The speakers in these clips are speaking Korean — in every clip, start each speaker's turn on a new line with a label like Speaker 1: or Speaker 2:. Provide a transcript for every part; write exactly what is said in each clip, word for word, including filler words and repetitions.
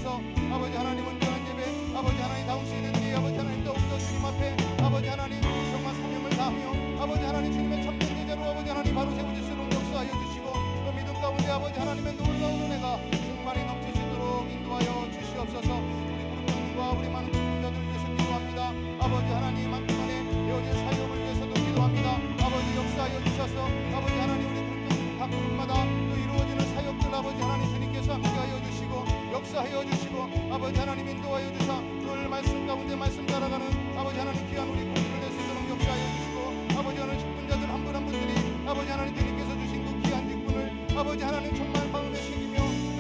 Speaker 1: 주시옵소서. 아버지 하나님 온전한 예배 아버지 하나님 다음 수 있는 이 아버지 하나님 더욱더 주님 앞에 아버지 하나님 정말 사명을 다하며 아버지 하나님 주님의 참된 제자로 아버지 하나님 바로 세워질 수 있도록 역사하여 주시고 그 믿음 가운데 아버지 하나님의 놀라운 은혜가 충만히 넘치시도록 인도하여 주시옵소서. 우리 그룹장님과 우리 많은 친구자들 위해서 기도합니다. 아버지 하나님 만큼만에 되어진 사역을 위해서도 기도합니다. 아버지 역사하여 주셔서 아버지 하나님 우리 그룹장 각 그룹마다 또 이루어지는 사역들 아버지 하나님 주님께서 함께하여 주시고 역사하여 주시고 아버지 하나님 인도하여 주사 늘 말씀 가운데 말씀 따라가는 아버지 하나님 귀한 우리 그룹들 될 수 있도록 역사하여 주시고 아버지 하나님 직분자들 한 분 한 분들이 아버지 하나님 주님께서 주신 그 귀한 직분을 아버지 하나님 정말 마음에 새기며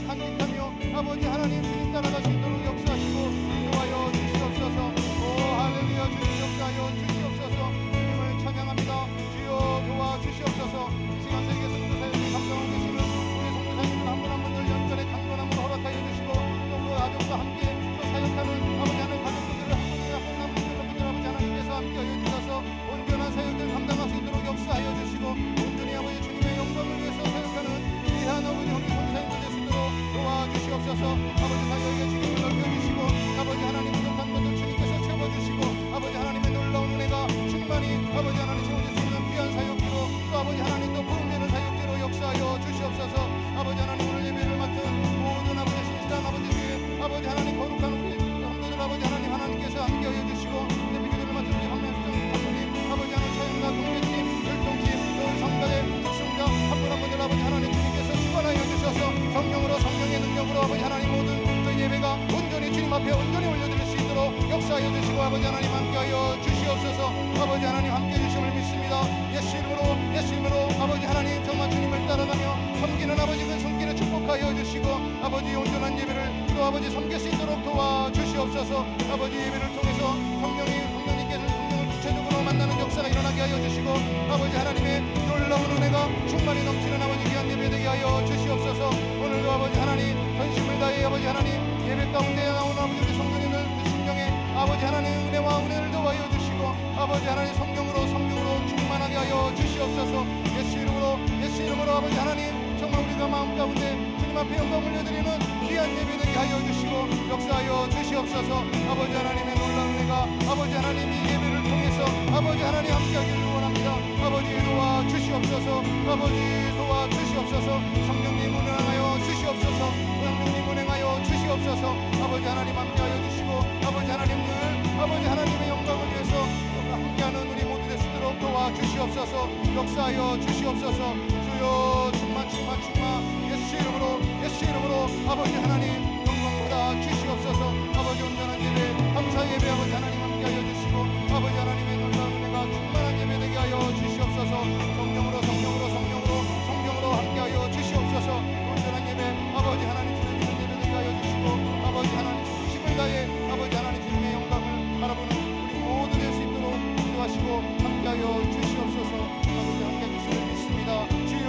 Speaker 1: 간직하며 아버지 하나님 주님 따라갈 수 있도록 역사하시고 인도하여 주시옵소서. 오 할렐루야. 주님 역사하여 주시옵소서. 주님을 찬양합니다. 주여 도와 주시옵소서. 이 시간 세계 선교 사역을 감당하고 계시는 우리 선교사님들 한 분 한 분들 연전의 강건함을 허락하여 주시고 또 그 가족과 함께 또 사역하는 아버지 하나님 가족들을 한 분들 한 분들 한 분들 아버지 하나님께서 함께하여 주셔서 온전한 사역을 감당할 수 있도록 역사하여 주시고 온전히 아버지 주님의 영광을 위해서 사역하는 귀한 아버지 우리 선교사님들 될 수 있도록 도와주시옵소서. 아버지 사역의 지경을 넓혀주시고 아버지 하나님 부족한 것들 주님께서 채워주시고 아버지 하나님의 놀라운 은혜가 충만히 아버지 하나님 채워줄 수 있는 귀한 사역기로 또 아버지 하나님 또 부흥되는 사역기로 역사하여 주시옵소서. 아버지 하나님 오늘 예배를 맡은 모든 아버지 신실한 아버지 주의 아버지 하나님 거룩한 우리 성도들 아버지 하나님 하나님께서 함께하여 주시고 예배기도를 맡은 우리 황명수장 감독님 아버지 하나님 차영가 공개팀 율동팀 또 성가대 특성자 한 분 한 분들 아버지 하나님 주님께서 주관하여 주셔서 성령으로 성령의 능력으로 아버지 하나님 모든 그 예배가 온전히 주님 앞에 온전히 올려드릴 수 있도록 역사하여 주시고 아버지 하나님 함께하여 주시옵소서. 아버지 하나님 함께해 주심을 믿습니다. 예수 이름으로 예수 이름으로 아버지 하나님 정말 주님을 따라가며 섬기는 아버지 그 손길에 축복하여 주시고 아버지 온전한 예배를 또 아버지 섬길 수 있도록 도와주시옵소서. 아버지 예배를 통해서 성령이 성령님께서 성령을 구체적으로 만나는 역사가 일어나게 하여 주시고 아버지 하나님의 놀라운 은혜가 충만히 넘치는 아버지 귀한 예배 되게 하여 주시옵소서. 오늘도 아버지 하나님 전심을 다해 아버지 하나님 예배 가운데 나오는 아버지 우리 성도님들 그 심령에 아버지 하나님 은혜와 은혜를 더하여 주시고 아버지 하나님 성령으로 성령으로 충만하게 하여 주시옵소서. 예수 이름으로 예수 이름으로 아버지 하나님 정말 우리가 마음 가운데 주님 앞에 영광 올려드리는 귀한 예배 되게 하여 주시고 역사하여 주시옵소서. 아버지 하나님의 놀라운 은혜가 아버지 하나님 이 예배를 통해서 아버지 하나님 함께하기를 원합니다. 아버지 도와 주시옵소서. 아버지 도와 주시옵소서. 성령님 운행하여 주시옵소서. 성령님 운행하여 주시옵소서. 아버지 하나님 함께하여 주시고 아버지 하나님 늘 아버지 하나님의 영광을 위해서 함께하는 우리 모두 될 수 있도록 도와 주시옵소서. 역사하여 주시옵소서. 주여 충만 충만 충만 예수 이름으로 예수 이름으로 아버지 하나님 영광 받아 주시옵소서. 아버지 온전한 예배 감사 예배 아버지 하나님 함께하여 주시고 아버지 하나님의 놀라운 은혜가 충만한 예배 되게 하여 주시옵소서. 성령으로 성령으로 성령으로 성령으로 함께하여 주시옵소서. 온전한 예배 아버지 하나님 주님 예배 되게 하여 주시고 아버지 하나님 힘을 다해 아버지 하나님 주님의 영광을 바라보는 우리 모두 될 수 있도록 인도하시고 함께하여 주시옵소서. 아버지 함께해 주시길 믿습니다.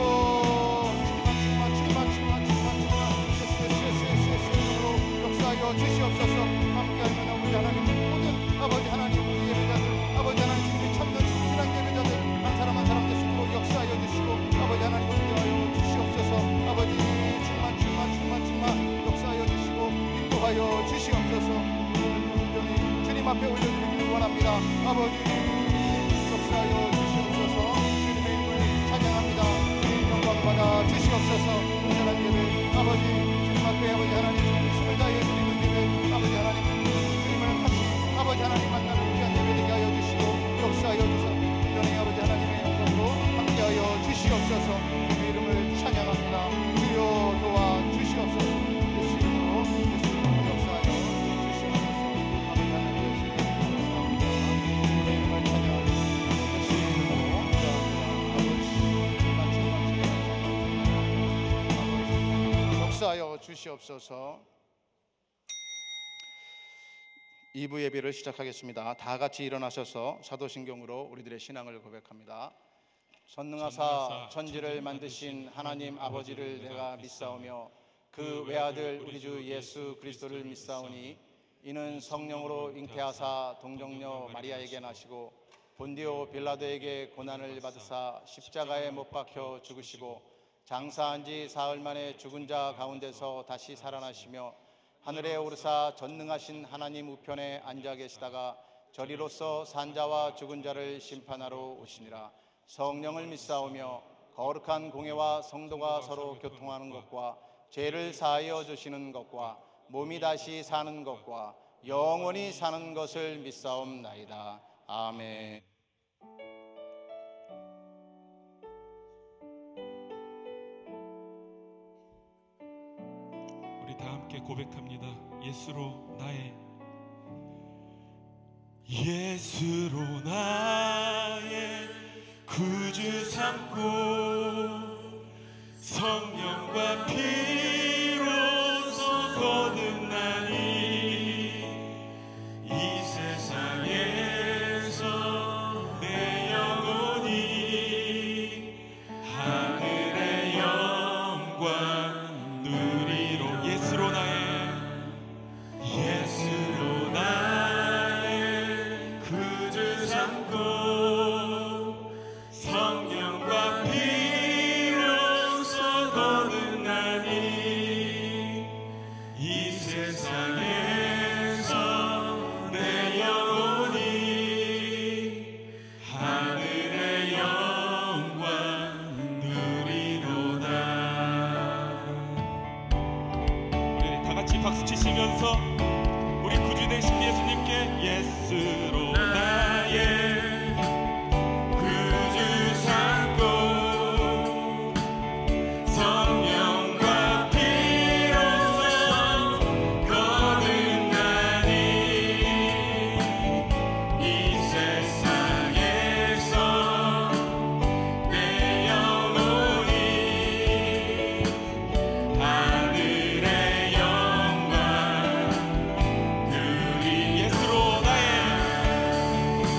Speaker 1: 주여 충만 충만 충만 충만 충만 예수 예수 예수 예수 예수 이름으로 역사하여 주시옵소서. 함께하면 아버지 하나님 모든 아버지 하나님 우리 예배자들 아버지 하나님 주님이 참된 진실한 예배자들 한 사람 한 사람 될 수 있도록 역사하여 주시고 아버지 하나님 인도하여 주시옵소서. 아버지 충만 충만 충만 충만 역사하여 주시고 인도하여 주시옵소서. 온전히 주님 앞에 올려드리기를 원합니다. 아버지 역사하여 주시옵소서. 주님의 이름을 찬양합니다. 영광 받아 주시옵소서. 온전한 예배 아버지 주님 앞에 아버지 하나님 주님 힘을 다해 드리는 예배 아버지 하나님 주님을 다시 아버지 하나님 만나는 귀한 예배 되게 하여 주시고 역사하여 주셔서 온전히 아버지 하나님의 영광으로 함께하여 주시옵소서. 주님의 이름을 찬양합니다. 주여 도와 주시옵소서. 예수 이름으로 예수 이름으로 역사하여 주시옵소서. 아버지 하나님 예수 이름으로 감사합니다. 주님의 이름을 찬양합니다. 예수 이름으로 역사하여 주시옵소서. 이 부 예배를 시작하겠습니다. 다 같이 일어나셔서 사도신경으로 우리들의 신앙을 고백합니다. 전능하사 천지를 만드신 하나님 아버지를 내가 믿사오며 그 외아들 우리 주 예수 그리스도를 믿사오니 이는 성령으로 잉태하사 동정녀 마리아에게 나시고 본디오 빌라도에게 고난을 받으사 십자가에 못 박혀 죽으시고 장사한 지 사흘 만에 죽은 자 가운데서 다시 살아나시며 하늘에 오르사 전능하신 하나님 우편에 앉아 계시다가 저리로서 산자와 죽은 자를 심판하러 오시니라. 성령을 믿사오며 거룩한 공회와 성도가 서로 교통하는 것과 죄를 사하여 주시는 것과 몸이 다시 사는 것과 영원히 사는 것을 믿사옵나이다. 아멘.
Speaker 2: 우리 다 함께 고백합니다. 예수로 나의 예수로 나의 구주 삼고 성령과 피로서 거듭나니 이 세상에서 내 영혼이 하늘의 영광 누리로 예수로 나의 예수로 나의 구주 삼고 성령과 피로서 거듭나니 이 세상에서 내 영혼이 하늘의 영광 누리로다. 우리 다 같이 박수 치시면서 우리 구주 되신 예수님께 예수로 나의 구주 삼고 성령과 피로서 거듭나니 이 세상에서 내 영혼이 하늘의 영광 누리 예수로 나의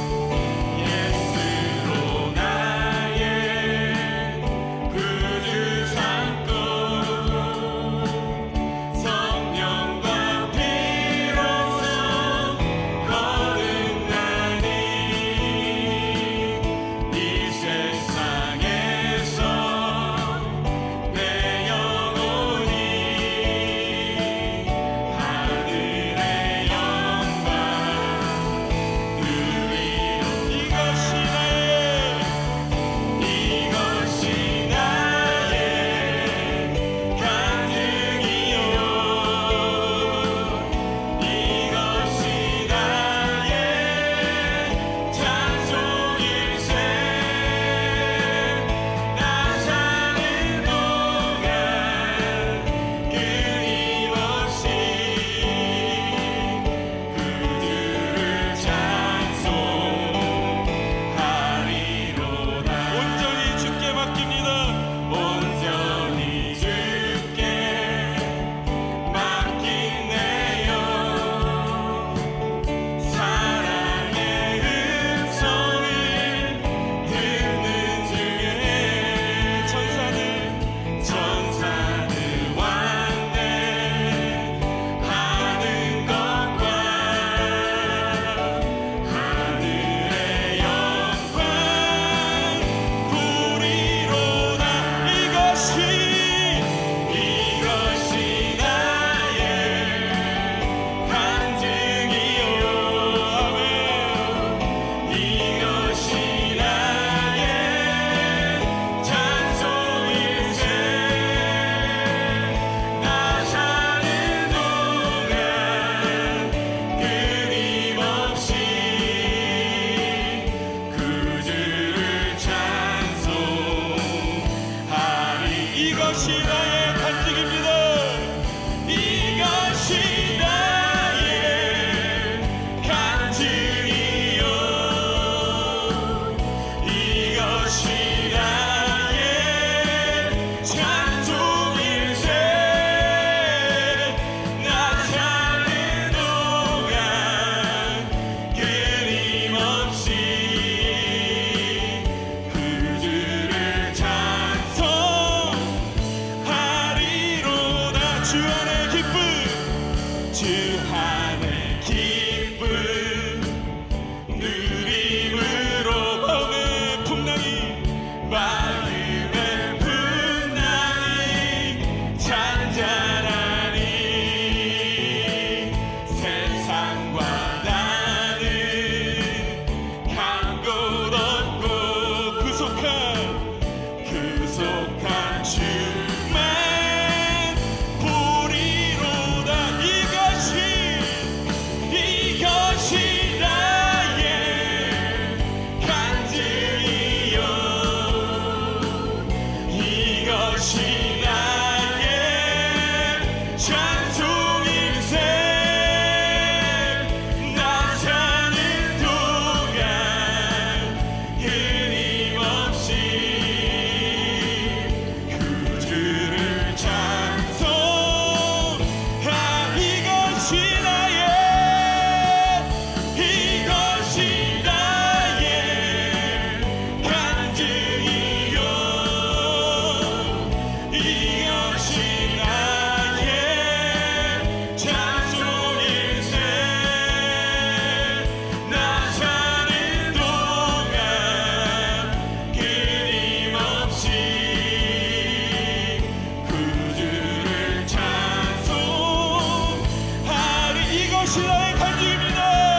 Speaker 2: 이것이 나의 간증입니다.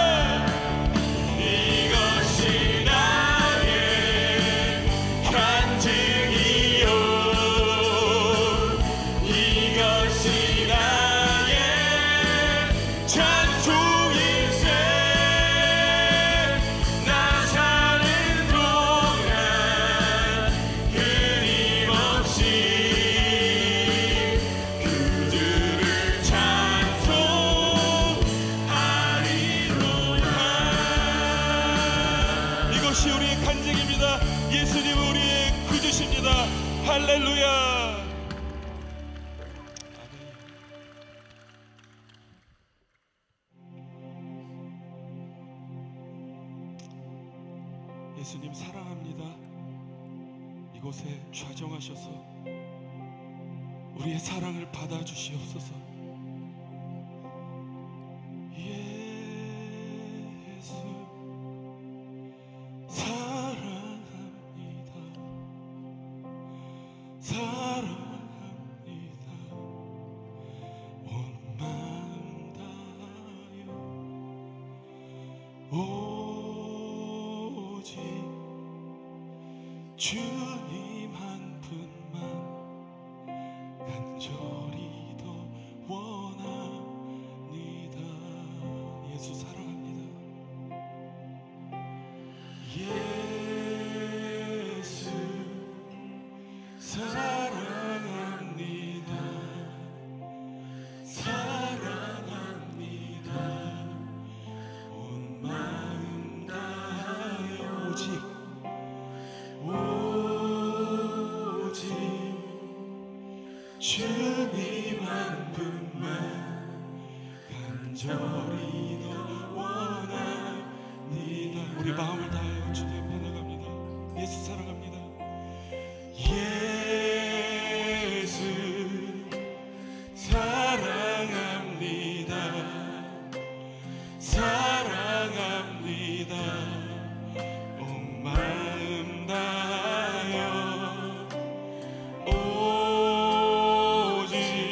Speaker 3: 이것이 나의 간증이요 이것이 나의 찬송일세 나 사는 동안 끊임없이 그들을 찬송하리로다.
Speaker 2: 이것이 우리의 간증입니다. 예수님은 우리의 구주십니다. 할렐루야. 예수님 사랑합니다. 이곳에 좌정하셔서 우리의 사랑을 받아주시옵소서. 예수 사랑합니다. 사랑합니다. 온 마음 다하여 오직 주님 한 분만 간절히 더 원합니다. 예수 사랑합니다. 예수 사랑합니다. 사랑합니다. 온 마음 다하여 오직 오직 주님 한 분만 간절히 더 원합니다. 우리 마음을 다하여 주님 앞에 나갑니다. 예수 사랑합니다. 예수 사랑합니다. 사랑합니다. 온 마음 다하여 오직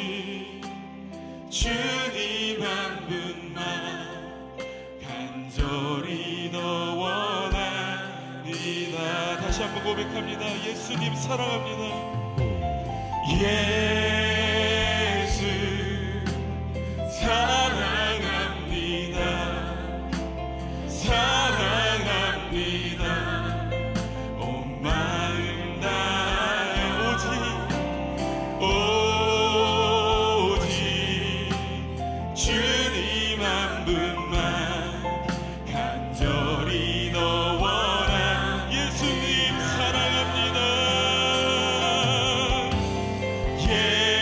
Speaker 2: 주님 한 분만 간절히 더 원합니다. 다시 한번 고백합니다. 예수님 사랑합니다. 예수 사랑합니다. 사랑합니다. 온 마음 다하여 오직 오직 주님 한 분만 간절히 더 원한 예수님 사랑합니다. 예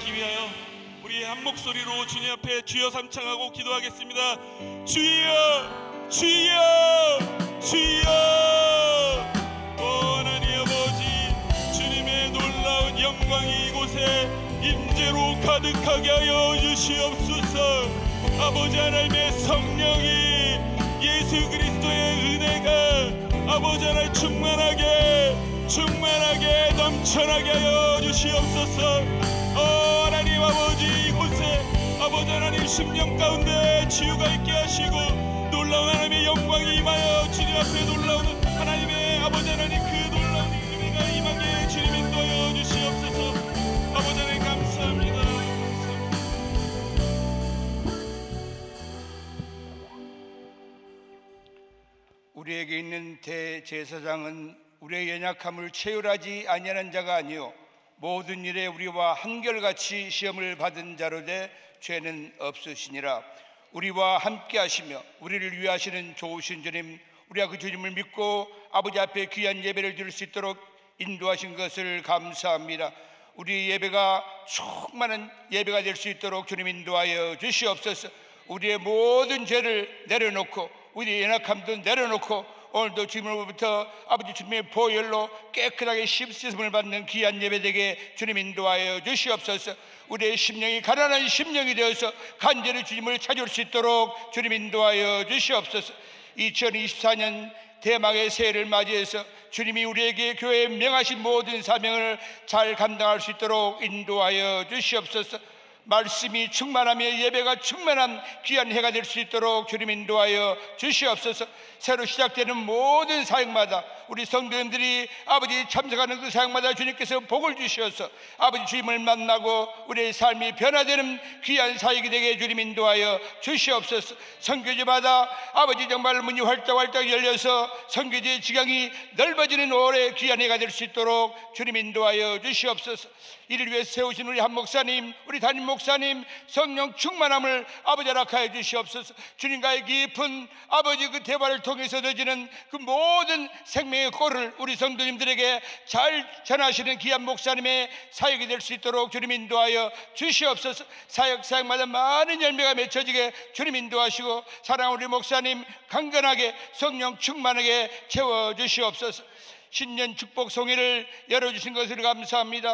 Speaker 2: 하시기 위하여 우리 한 목소리로 주님 앞에 주여 삼창하고 기도하겠습니다. 주여 주여 주여. 오 하나님 아버지, 주님의 놀라운 영광이 이곳에 임재로 가득하게 하여 주시옵소서. 아버지 하나님의 성령이, 예수 그리스도의 은혜가 아버지 하나님 충만하게 충만하게 넘쳐나게 하여 주시옵소서. 오 하나님 아버지, 이곳에 아버지 하나님 심령 가운데 치유가 있게 하시고 놀라운 하나님의 영광이 임하여 주님 앞에 놀라운 하나님의 아버지 하나님 그 놀라운 의미가 임하게 주님 인도하여 주시옵소서. 아버지 하나님 감사합니다. 감사합니다.
Speaker 4: 우리에게 있는 대제사장은 우리의 연약함을 체휼하지 아니하는 자가 아니요 모든 일에 우리와 한결같이 시험을 받은 자로되 죄는 없으시니라. 우리와 함께 하시며 우리를 위하시는 좋으신 주님, 우리가 그 주님을 믿고 아버지 앞에 귀한 예배를 드릴 수 있도록 인도하신 것을 감사합니다. 우리 예배가 충만한 예배가 될 수 있도록 주님 인도하여 주시옵소서. 우리의 모든 죄를 내려놓고 우리의 연약함도 내려놓고 오늘도 주님으로부터 아버지 주님의 보혈로 깨끗하게 씻음을 받는 귀한 예배되게 주님 인도하여 주시옵소서. 우리의 심령이 가난한 심령이 되어서 간절히 주님을 찾을 수 있도록 주님 인도하여 주시옵소서. 이천이십사 년 대망의 새해를 맞이해서 주님이 우리에게 교회에 명하신 모든 사명을 잘 감당할 수 있도록 인도하여 주시옵소서. 말씀이 충만하며 예배가 충만한 귀한 해가 될 수 있도록 주님 인도하여 주시옵소서. 새로 시작되는 모든 사역마다 우리 성도님들이 아버지 참석하는 그 사역마다 주님께서 복을 주시어서 아버지 주님을 만나고 우리의 삶이 변화되는 귀한 사역이 되게 주님 인도하여 주시옵소서. 선교지마다 아버지 정말 문이 활짝활짝 열려서 선교지의 지경이 넓어지는 올해 귀한 해가 될 수 있도록 주님 인도하여 주시옵소서. 이를 위해 세우신 우리 한 목사님, 우리 담임 목사님 성령 충만함을 아버지 허락하여 주시옵소서. 주님과의 깊은 아버지 그 대화를 통해서 얻어지는 그 모든 생명의 꼴을 우리 성도님들에게 잘 전하시는 귀한 목사님의 사역이 될 수 있도록 주님 인도하여 주시옵소서. 사역 사역마다 많은 열매가 맺혀지게 주님 인도하시고 사랑하는 우리 목사님 강건하게 성령 충만하게 채워주시옵소서. 신년 축복 송회를 열어주신 것을 감사합니다.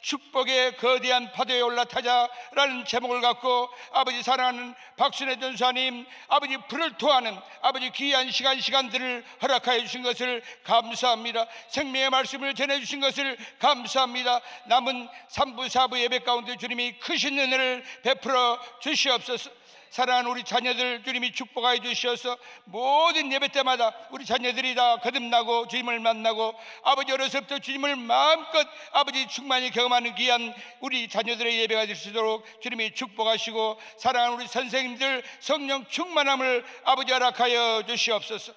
Speaker 4: 축복의 거대한 파도에 올라타자라는 제목을 갖고 아버지 사랑하는 박순애 전사님 아버지 불을 토하는 아버지 귀한 시간 시간들을 허락하여 주신 것을 감사합니다. 생명의 말씀을 전해주신 것을 감사합니다. 남은 삼 부 사 부 예배 가운데 주님이 크신 은혜를 베풀어 주시옵소서. 사랑하는 우리 자녀들 주님이 축복하여 주셔서 모든 예배 때마다 우리 자녀들이 다 거듭나고 주님을 만나고 아버지 어려서부터 주님을 마음껏 아버지 충만히 경험하는 귀한 우리 자녀들의 예배가 될 수 있도록 주님이 축복하시고 사랑하는 우리 선생님들 성령 충만함을 아버지 허락하여 주시옵소서.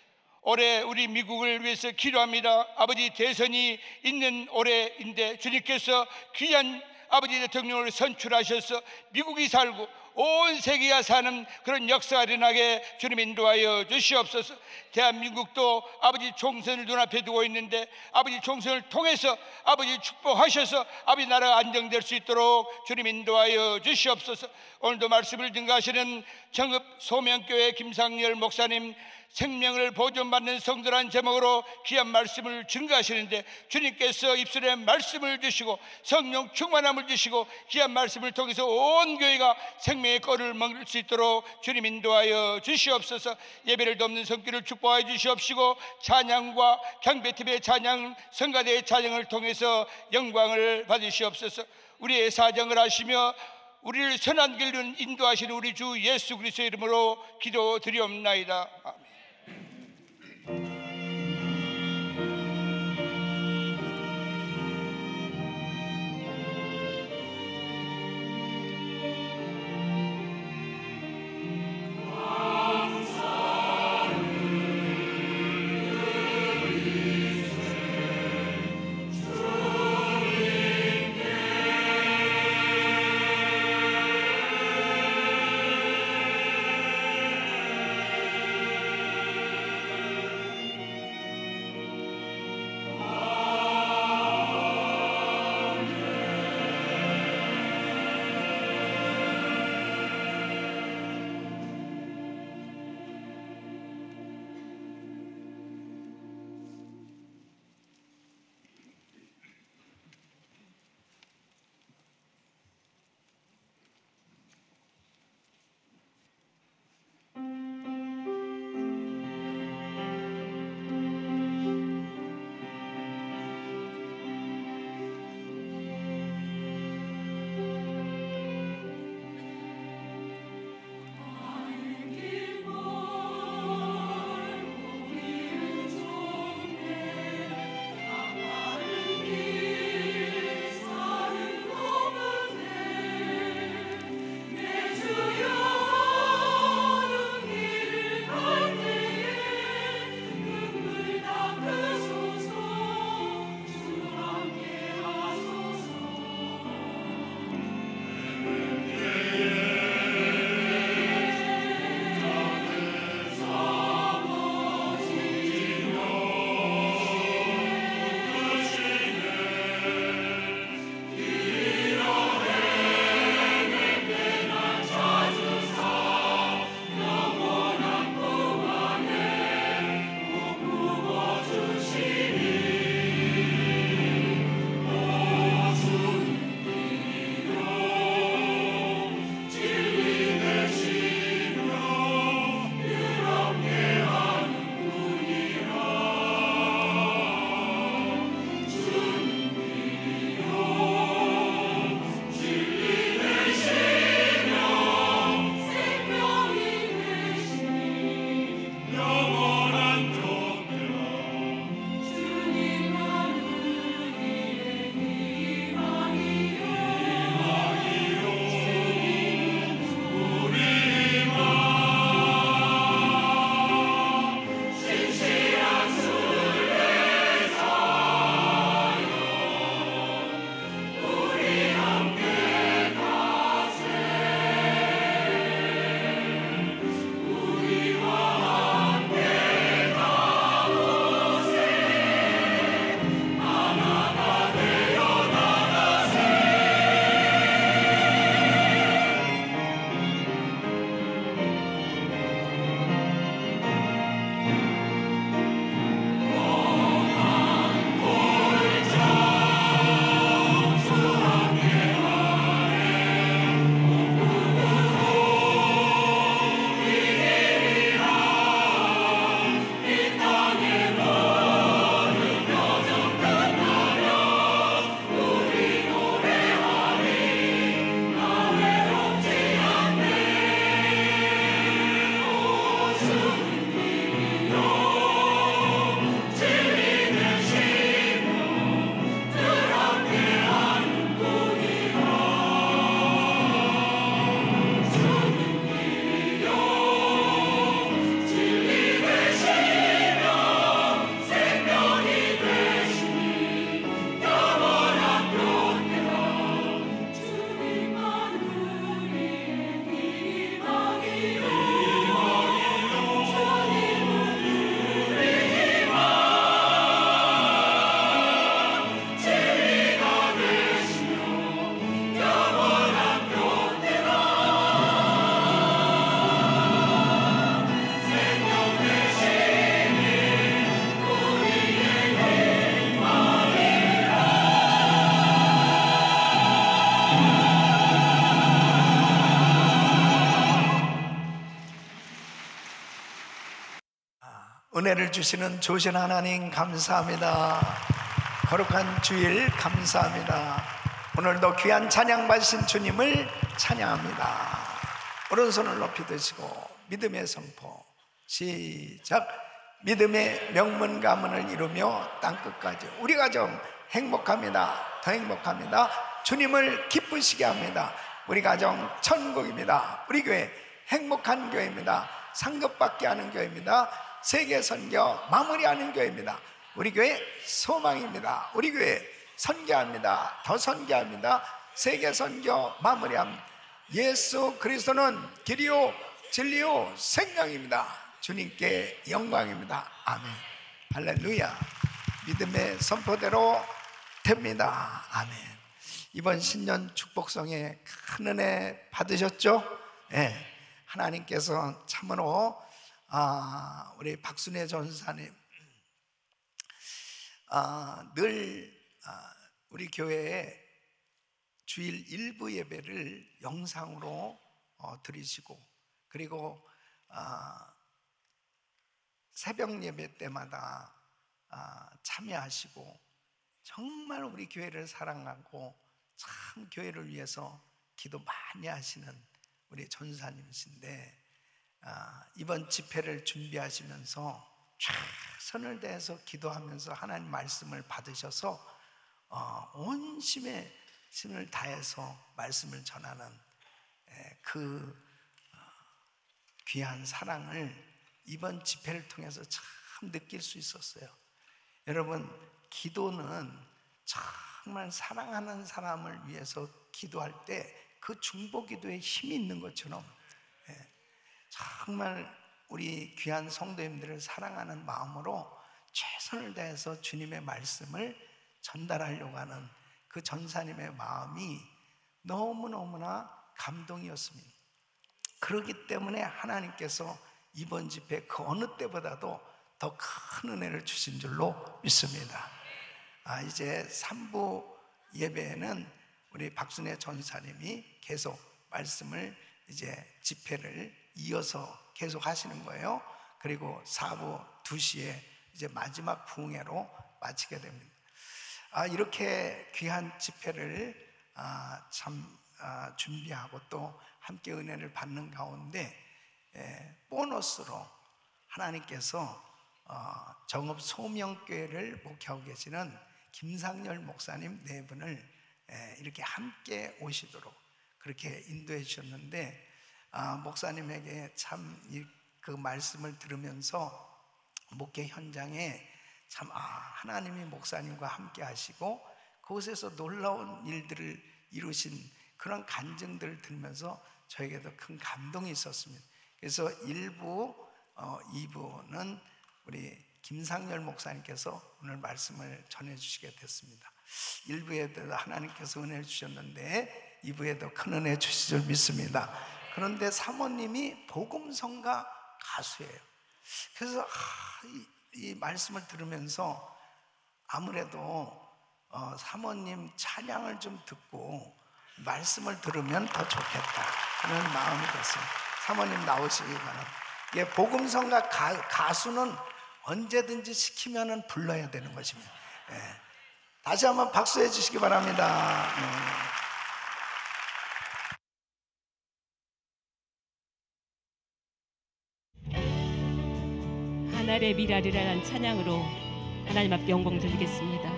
Speaker 4: 올해 우리 미국을 위해서 기도합니다. 아버지 대선이 있는 올해인데 주님께서 귀한 아버지 대통령을 선출하셔서 미국이 살고 온 세계가 사는 그런 역사가 일어나게 주님 인도하여 주시옵소서. 대한민국도 아버지 총선을 눈앞에 두고 있는데 아버지 총선을 통해서 아버지 축복하셔서 아버지 나라가 안정될 수 있도록 주님 인도하여 주시옵소서. 오늘도 말씀을 증거하시는 정읍 소명교회 김상열 목사님 생명을 보존받는 성도라는 제목으로 귀한 말씀을 증거하시는데 주님께서 입술에 말씀을 주시고 성령 충만함을 주시고 귀한 말씀을 통해서 온 교회가 생명의 꼴을 먹을 수 있도록 주님 인도하여 주시옵소서. 예배를 돕는 성길을 축복하여 주시옵시고 찬양과 경배팀의 찬양, 성가대의 찬양을 통해서 영광을 받으시옵소서. 우리의 사정을 하시며 우리를 선한 길로 인도하시는 우리 주 예수 그리스도의 이름으로 기도드리옵나이다. 아멘.
Speaker 5: 은혜를 주시는 조신 하나님 감사합니다. 거룩한 주일 감사합니다. 오늘도 귀한 찬양 받으신 주님을 찬양합니다. 오른손을 높이 드시고 믿음의 선포 시작. 믿음의 명문 가문을 이루며 땅끝까지 우리 가정 행복합니다. 더 행복합니다. 주님을 기쁘시게 합니다. 우리 가정 천국입니다. 우리 교회 행복한 교회입니다. 상급받게 하는 교회입니다. 세계 선교 마무리하는 교회입니다. 우리 교회 소망입니다. 우리 교회 선교합니다. 더 선교합니다. 세계 선교 마무리합니다. 예수 그리스도는 길이요 진리요 생명입니다. 주님께 영광입니다. 아멘. 할렐루야. 믿음의 선포대로 됩니다. 아멘. 이번 신년 축복성에 큰 은혜 받으셨죠? 네. 하나님께서 참으로 아, 우리 박순애 전사님 아, 늘 아, 우리 교회에 주일 일부 예배를 영상으로 어, 드리시고 그리고 아, 새벽 예배 때마다 아, 참여하시고 정말 우리 교회를 사랑하고 참 교회를 위해서 기도 많이 하시는 우리 전사님이신데 아, 이번 집회를 준비하시면서 최선을 다해서 기도하면서 하나님 말씀을 받으셔서 어, 온 심의 힘을 다해서 말씀을 전하는 에, 그 어, 귀한 사랑을 이번 집회를 통해서 참 느낄 수 있었어요. 여러분, 기도는 정말 사랑하는 사람을 위해서 기도할 때 그 중보기도에 힘이 있는 것처럼 예, 정말 우리 귀한 성도님들을 사랑하는 마음으로 최선을 다해서 주님의 말씀을 전달하려고 하는 그 전사님의 마음이 너무너무나 감동이었습니다. 그렇기 때문에 하나님께서 이번 집회 그 어느 때보다도 더 큰 은혜를 주신 줄로 믿습니다. 아, 이제 삼 부 예배에는 우리 박순애 전사님이 계속 말씀을 이제 집회를 이어서 계속 하시는 거예요. 그리고 사 부 두 시에 이제 마지막 부흥회로 마치게 됩니다. 아, 이렇게 귀한 집회를 아, 참 아, 준비하고 또 함께 은혜를 받는 가운데 에, 보너스로 하나님께서 어, 정읍 소명교회를 목회하고 계시는 김상열 목사님 네 분을 에, 이렇게 함께 오시도록 그렇게 인도해 주셨는데 아, 목사님에게 참 그 말씀을 들으면서 목회 현장에 참 아, 하나님이 목사님과 함께 하시고 그곳에서 놀라운 일들을 이루신 그런 간증들을 들으면서 저에게도 큰 감동이 있었습니다. 그래서 일 부, 어, 이 부는 우리 김상열 목사님께서 오늘 말씀을 전해주시게 됐습니다. 일 부에도 하나님께서 은혜를 주셨는데 이 부에도 큰 은혜 주실 줄 믿습니다. 그런데 사모님이 복음성가 가수예요. 그래서 아, 이, 이 말씀을 들으면서 아무래도 어, 사모님 찬양을 좀 듣고 말씀을 들으면 더 좋겠다 하는 마음이 됐어요. 사모님 나오시기 바랍니다. 예, 복음성가 가, 가수는 언제든지 시키면은 불러야 되는 것입니다. 예. 다시 한번 박수해 주시기 바랍니다. 네.
Speaker 6: 하늘의 미랄이라는 찬양으로 하나님 앞에 영광 드리겠습니다.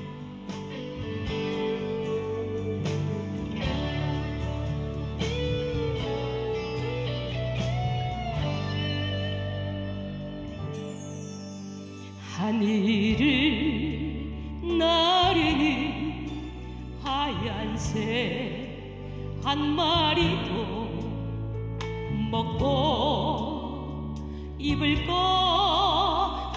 Speaker 6: 하늘을 나르는 하얀 새 한 마리도 먹고 입을 거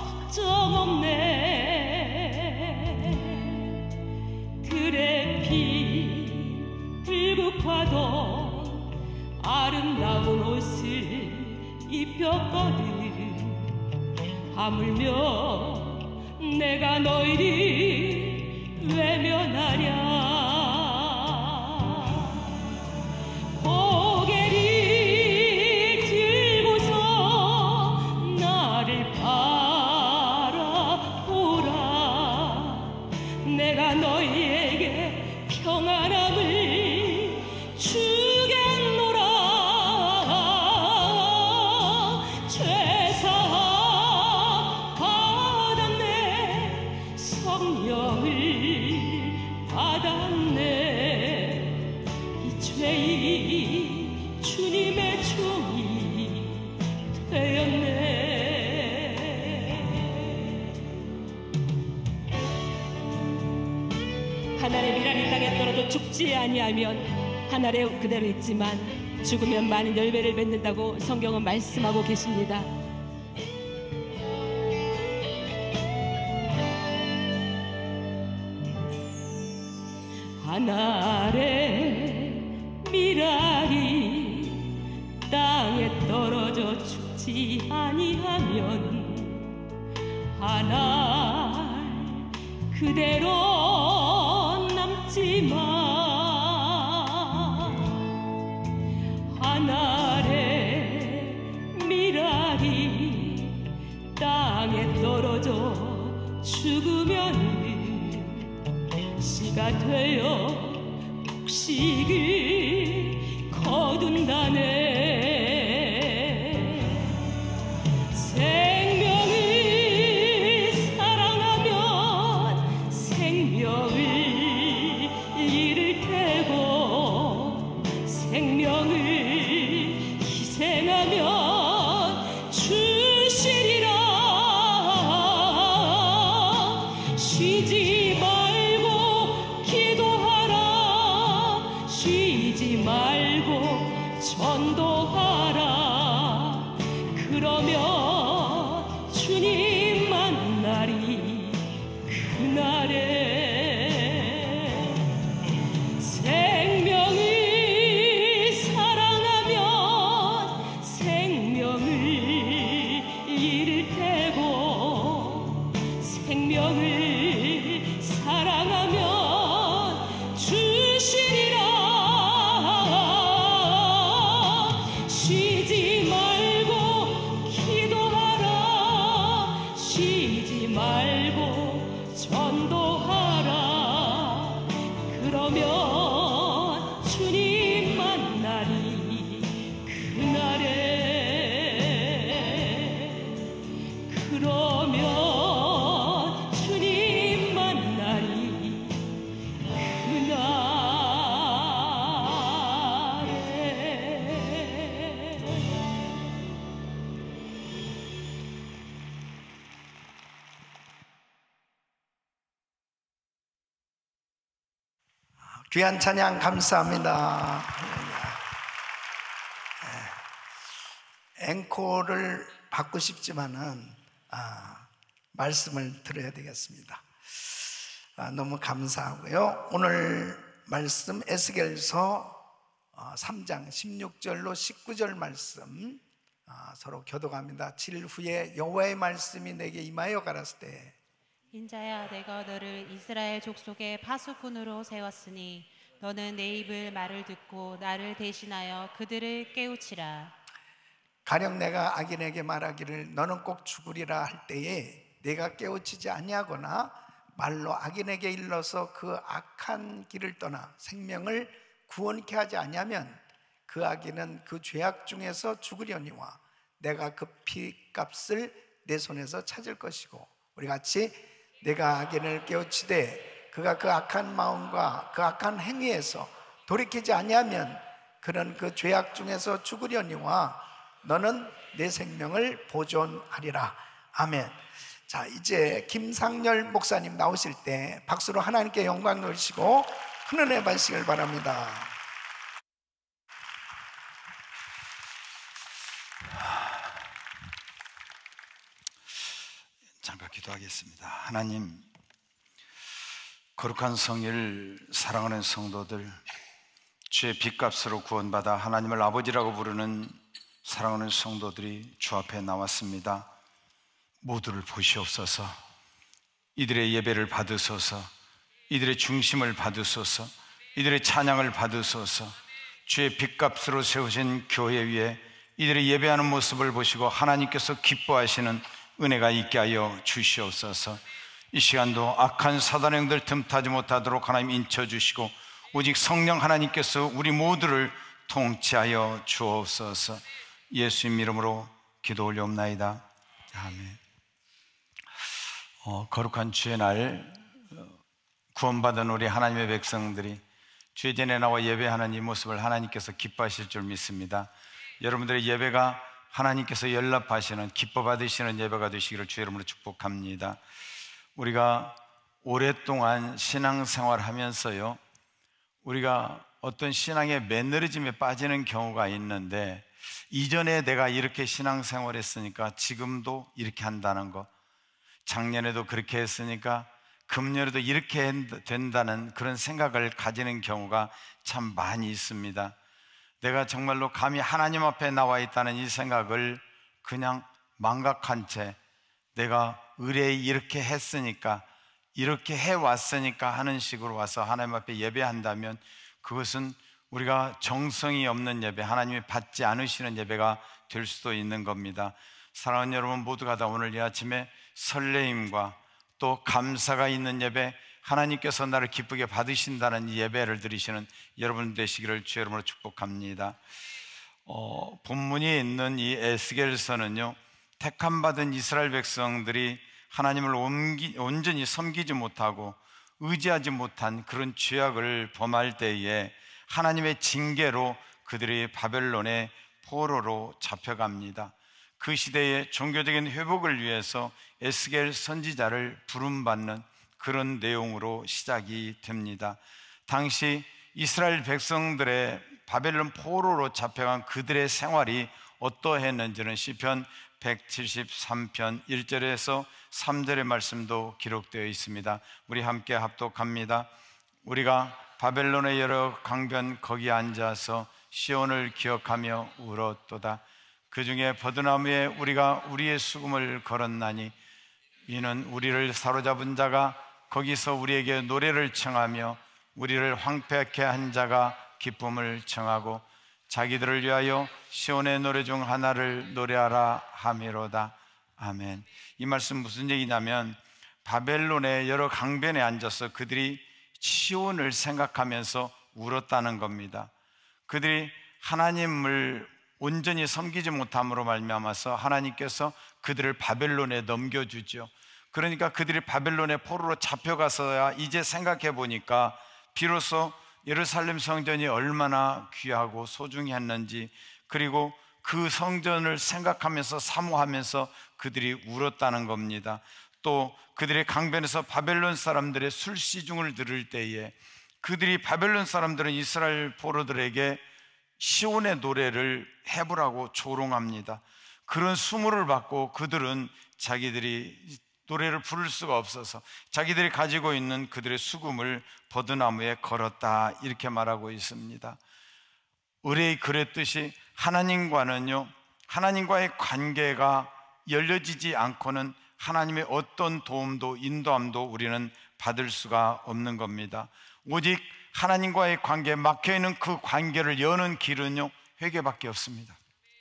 Speaker 6: 걱정없네. 들에 피 불국화도 아름다운 옷을 입혔거든. 하물며 내가 너희를 외면하랴. 고개를 들고서 나를 봐 죄인 주님의 종이 되었네. 하나의 미랄이 땅에 떨어져 죽지 아니하면 하늘에 그대로 있지만 죽으면 많은 열매를 맺는다고 성경은 말씀하고 계십니다. 하늘의 미랄이 땅에 떨어져 죽지 아니하면 하늘 그대로 남지만 하늘의 미랄이 땅에 떨어져 죽으면 씨가 되어 곡식을 거둔다네. 생명을 사랑하면 생명을 잃을 테고 생명을 희생하면 주시리라. 쉬지 말고 기도하라. 쉬지 말고 전도하라. 그러면 주님 만나리. 그날에 생명을 사랑하면 생명을 잃을 테고 생명을 사랑하면 주시리라. 쉬지 말고 기도하라. 쉬지 말고 전도하라. 그러면 주님 만나리. 그날에 그러면 주님 만나리. 그날에
Speaker 5: 귀한 찬양 감사합니다. 할렐루야. 예. 앵콜을 받고 싶지만은 아, 말씀을 들어야 되겠습니다. 아, 너무 감사하고요. 오늘 말씀 에스겔서 어, 삼 장 십육 절로 십구 절 말씀 아, 서로 교독합니다. 칠 후에 여호와의 말씀이 내게 임하여 가라사 때
Speaker 7: 인자야, 내가 너를 이스라엘 족속의 파수꾼으로 세웠으니 너는 내 입을 말을 듣고 나를 대신하여 그들을 깨우치라.
Speaker 5: 가령 내가 악인에게 말하기를 너는 꼭 죽으리라 할 때에 내가 깨우치지 아니하거나 말로 악인에게 일러서 그 악한 길을 떠나 생명을 구원케 하지 아니하면 그 악인은 그 죄악 중에서 죽으려니와 내가 그 피값을 내 손에서 찾을 것이고, 우리 같이 내가 악인을 깨우치되 그가 그 악한 마음과 그 악한 행위에서 돌이키지 아니하면 그는 그 죄악 중에서 죽으려니와 너는 내 생명을 보존하리라. 아멘. 자, 이제 김상열 목사님 나오실 때 박수로 하나님께 영광 돌리시고 큰 은혜 받으시길 바랍니다.
Speaker 8: 잠깐 기도하겠습니다. 하나님, 거룩한 성일 사랑하는 성도들, 주의 빚값으로 구원받아 하나님을 아버지라고 부르는 사랑하는 성도들이 주 앞에 나왔습니다. 모두를 보시옵소서. 이들의 예배를 받으소서. 이들의 중심을 받으소서. 이들의 찬양을 받으소서. 주의 빚값으로 세우신 교회 위에 이들의 예배하는 모습을 보시고 하나님께서 기뻐하시는 은혜가 있게 하여 주시옵소서. 이 시간도 악한 사단의 영들 틈타지 못하도록 하나님 인쳐주시고 오직 성령 하나님께서 우리 모두를 통치하여 주옵소서. 예수님 이름으로 기도 올려옵나이다. 아멘. 어, 거룩한 주의 날, 구원받은 우리 하나님의 백성들이 주의 전에 나와 예배하는 이 모습을 하나님께서 기뻐하실 줄 믿습니다. 여러분들의 예배가 하나님께서 연락하시는, 기뻐 받으시는 예배가 되시기를 주의 이름으로 축복합니다. 우리가 오랫동안 신앙생활 하면서요, 우리가 어떤 신앙의 매너리즘에 빠지는 경우가 있는데, 이전에 내가 이렇게 신앙생활 했으니까 지금도 이렇게 한다는 거, 작년에도 그렇게 했으니까 금년에도 이렇게 된다는 그런 생각을 가지는 경우가 참 많이 있습니다. 내가 정말로 감히 하나님 앞에 나와 있다는 이 생각을 그냥 망각한 채 내가 의뢰이 이렇게 했으니까, 이렇게 해왔으니까 하는 식으로 와서 하나님 앞에 예배한다면 그것은 우리가 정성이 없는 예배, 하나님이 받지 않으시는 예배가 될 수도 있는 겁니다. 사랑하는 여러분 모두가 다 오늘 이 아침에 설레임과 또 감사가 있는 예배, 하나님께서 나를 기쁘게 받으신다는 이 예배를 드리시는 여러분 되시기를 주의 이름으로 축복합니다. 어, 본문이 있는 이 에스겔서는요, 택함받은 이스라엘 백성들이 하나님을 온기, 온전히 섬기지 못하고 의지하지 못한 그런 죄악을 범할 때에 하나님의 징계로 그들이 바벨론의 포로로 잡혀갑니다. 그 시대의 종교적인 회복을 위해서 에스겔 선지자를 부름받는 그런 내용으로 시작이 됩니다. 당시 이스라엘 백성들의 바벨론 포로로 잡혀간 그들의 생활이 어떠했는지는 시편 백칠십삼 편 일 절에서 삼 절의 말씀도 기록되어 있습니다. 우리 함께 합독합니다. 우리가 바벨론의 여러 강변 거기 앉아서 시온을 기억하며 울었도다. 그 중에 버드나무에 우리가 우리의 수금을 걸었나니 이는 우리를 사로잡은 자가 거기서 우리에게 노래를 청하며 우리를 황폐케 한 자가 기쁨을 청하고 자기들을 위하여 시온의 노래 중 하나를 노래하라 하미로다. 아멘. 이 말씀 무슨 얘기냐면, 바벨론의 여러 강변에 앉아서 그들이 시온을 생각하면서 울었다는 겁니다. 그들이 하나님을 온전히 섬기지 못함으로 말미암아서 하나님께서 그들을 바벨론에 넘겨주죠. 그러니까 그들이 바벨론의 포로로 잡혀가서야 이제 생각해 보니까 비로소 예루살렘 성전이 얼마나 귀하고 소중히 했는지, 그리고 그 성전을 생각하면서 사모하면서 그들이 울었다는 겁니다. 또 그들의 강변에서 바벨론 사람들의 술시중을 들을 때에 그들이, 바벨론 사람들은 이스라엘 포로들에게 시온의 노래를 해보라고 조롱합니다. 그런 수모를 받고 그들은 자기들이 노래를 부를 수가 없어서 자기들이 가지고 있는 그들의 수금을 버드나무에 걸었다, 이렇게 말하고 있습니다. 의뢰이 그랬듯이 하나님과는요, 하나님과의 관계가 열려지지 않고는 하나님의 어떤 도움도 인도함도 우리는 받을 수가 없는 겁니다. 오직 하나님과의 관계에 막혀있는 그 관계를 여는 길은요, 회개밖에 없습니다.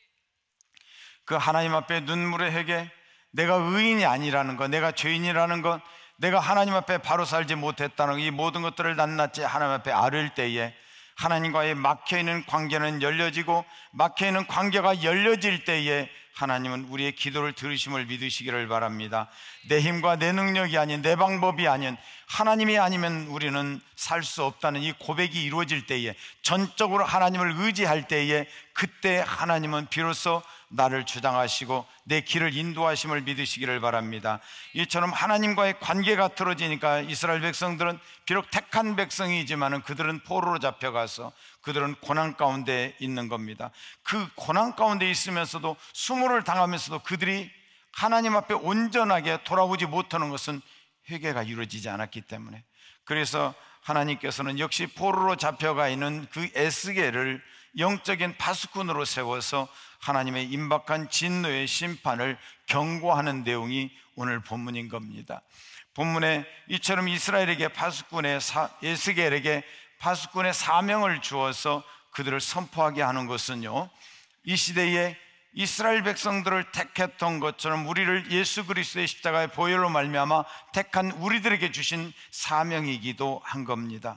Speaker 8: 그 하나님 앞에 눈물의 회개, 내가 의인이 아니라는 것, 내가 죄인이라는 것, 내가 하나님 앞에 바로 살지 못했다는 이 모든 것들을 낱낱이 하나님 앞에 아를 때에 하나님과의 막혀있는 관계는 열려지고, 막혀있는 관계가 열려질 때에 하나님은 우리의 기도를 들으심을 믿으시기를 바랍니다. 내 힘과 내 능력이 아닌, 내 방법이 아닌, 하나님이 아니면 우리는 살 수 없다는 이 고백이 이루어질 때에, 전적으로 하나님을 의지할 때에, 그때 하나님은 비로소 나를 주장하시고 내 길을 인도하심을 믿으시기를 바랍니다. 이처럼 하나님과의 관계가 틀어지니까 이스라엘 백성들은 비록 택한 백성이지만 그들은 포로로 잡혀가서 그들은 고난 가운데 있는 겁니다. 그 고난 가운데 있으면서도 수모를 당하면서도 그들이 하나님 앞에 온전하게 돌아오지 못하는 것은 회개가 이루어지지 않았기 때문에, 그래서 하나님께서는 역시 포로로 잡혀가 있는 그 에스겔을 영적인 파수꾼으로 세워서 하나님의 임박한 진노의 심판을 경고하는 내용이 오늘 본문인 겁니다. 본문에 이처럼 이스라엘에게 파수꾼의 사, 에스겔에게 파수꾼의 사명을 주어서 그들을 선포하게 하는 것은요, 이 시대에 이스라엘 백성들을 택했던 것처럼 우리를 예수 그리스도의 십자가의 보혈로 말미암아 택한 우리들에게 주신 사명이기도 한 겁니다.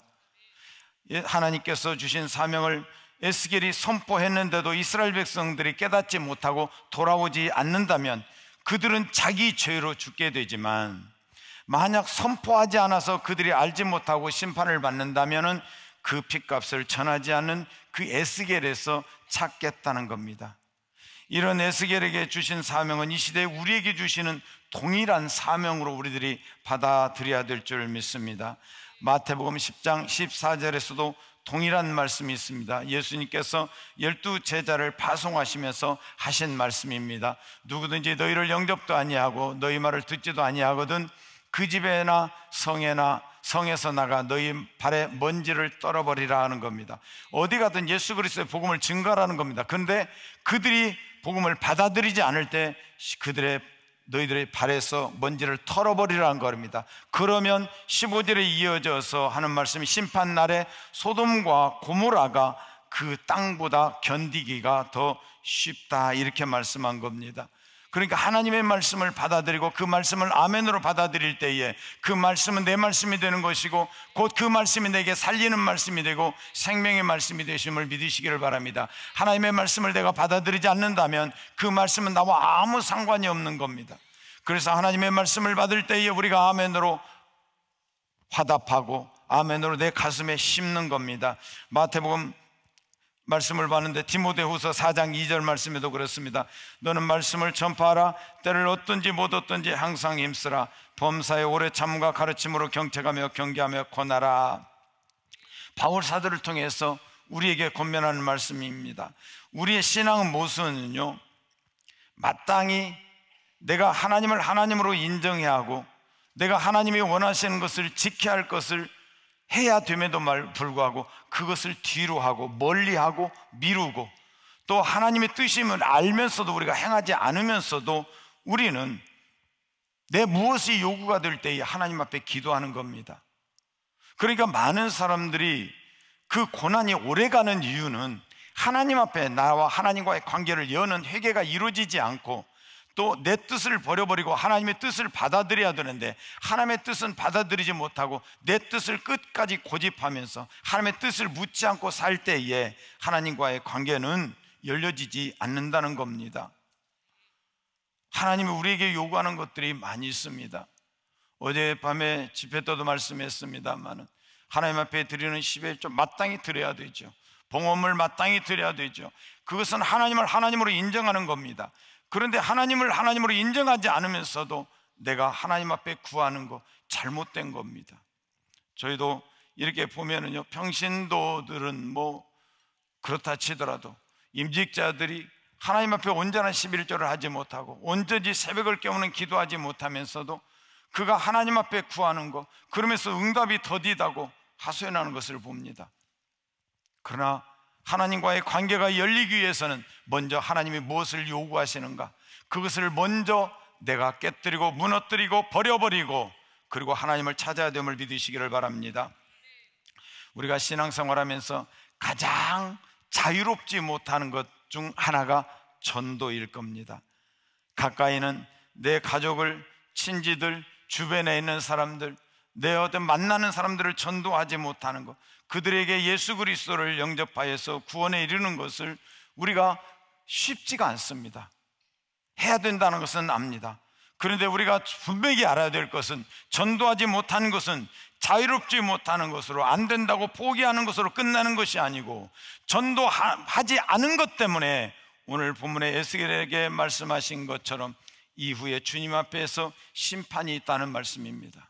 Speaker 8: 하나님께서 주신 사명을 에스겔이 선포했는데도 이스라엘 백성들이 깨닫지 못하고 돌아오지 않는다면 그들은 자기 죄로 죽게 되지만, 만약 선포하지 않아서 그들이 알지 못하고 심판을 받는다면 그 핏값을 전하지 않는 그 에스겔에서 찾겠다는 겁니다. 이런 에스겔에게 주신 사명은 이 시대에 우리에게 주시는 동일한 사명으로 우리들이 받아들여야 될 줄 믿습니다. 마태복음 십 장 십사 절에서도 동일한 말씀이 있습니다. 예수님께서 열두 제자를 파송하시면서 하신 말씀입니다. 누구든지 너희를 영접도 아니하고 너희 말을 듣지도 아니하거든 그 집에나 성에나 성에서 나가 너희 발에 먼지를 떨어버리라 하는 겁니다. 어디 가든 예수 그리스도의 복음을 증거하라는 겁니다. 그런데 그들이 복음을 받아들이지 않을 때 그들의 너희들의 발에서 먼지를 털어버리라는 겁니다. 그러면 십오 절에 이어져서 하는 말씀이 심판날에 소돔과 고모라가 그 땅보다 견디기가 더 쉽다 이렇게 말씀한 겁니다. 그러니까 하나님의 말씀을 받아들이고 그 말씀을 아멘으로 받아들일 때에 그 말씀은 내 말씀이 되는 것이고 곧 그 말씀이 내게 살리는 말씀이 되고 생명의 말씀이 되심을 믿으시기를 바랍니다. 하나님의 말씀을 내가 받아들이지 않는다면 그 말씀은 나와 아무 상관이 없는 겁니다. 그래서 하나님의 말씀을 받을 때에 우리가 아멘으로 화답하고 아멘으로 내 가슴에 심는 겁니다. 마태복음 말씀을 봤는데 디모데후서 사 장 이 절 말씀에도 그렇습니다. 너는 말씀을 전파하라. 때를 얻든지 못 얻든지 항상 힘쓰라. 범사에 오래 참음과 가르침으로 경책하며 경계하며 권하라. 바울 사도를 통해서 우리에게 권면하는 말씀입니다. 우리의 신앙은 무엇은요, 마땅히 내가 하나님을 하나님으로 인정해야 하고 내가 하나님이 원하시는 것을 지켜야 할 것을 해야 됨에도 불구하고 그것을 뒤로 하고 멀리하고 미루고 또 하나님의 뜻임을 알면서도 우리가 행하지 않으면서도 우리는 내 무엇이 요구가 될 때에 하나님 앞에 기도하는 겁니다. 그러니까 많은 사람들이 그 고난이 오래가는 이유는 하나님 앞에 나와 하나님과의 관계를 여는 회개가 이루어지지 않고 또 내 뜻을 버려버리고 하나님의 뜻을 받아들여야 되는데 하나님의 뜻은 받아들이지 못하고 내 뜻을 끝까지 고집하면서 하나님의 뜻을 묻지 않고 살 때에 하나님과의 관계는 열려지지 않는다는 겁니다. 하나님이 우리에게 요구하는 것들이 많이 있습니다. 어젯밤에 집회 때도 말씀했습니다만 하나님 앞에 드리는 십일조 마땅히 드려야 되죠. 봉헌을 마땅히 드려야 되죠. 그것은 하나님을 하나님으로 인정하는 겁니다. 그런데 하나님을 하나님으로 인정하지 않으면서도 내가 하나님 앞에 구하는 거 잘못된 겁니다. 저희도 이렇게 보면은요, 평신도들은 뭐 그렇다 치더라도 임직자들이 하나님 앞에 온전한 십일조를 하지 못하고 온전히 새벽을 깨우는 기도하지 못하면서도 그가 하나님 앞에 구하는 거, 그러면서 응답이 더디다고 하소연하는 것을 봅니다. 그러나 하나님과의 관계가 열리기 위해서는 먼저 하나님이 무엇을 요구하시는가, 그것을 먼저 내가 깨뜨리고 무너뜨리고 버려버리고 그리고 하나님을 찾아야 됨을 믿으시기를 바랍니다. 우리가 신앙생활하면서 가장 자유롭지 못하는 것 중 하나가 전도일 겁니다. 가까이는 내 가족을, 친지들, 주변에 있는 사람들, 내 어떤 만나는 사람들을 전도하지 못하는 것, 그들에게 예수 그리스도를 영접하여서 구원에 이르는 것을 우리가 쉽지가 않습니다. 해야 된다는 것은 압니다. 그런데 우리가 분명히 알아야 될 것은 전도하지 못하는 것은 자유롭지 못하는 것으로, 안 된다고 포기하는 것으로 끝나는 것이 아니고 전도하지 않은 것 때문에 오늘 본문에 에스겔에게 말씀하신 것처럼 이후에 주님 앞에서 심판이 있다는 말씀입니다.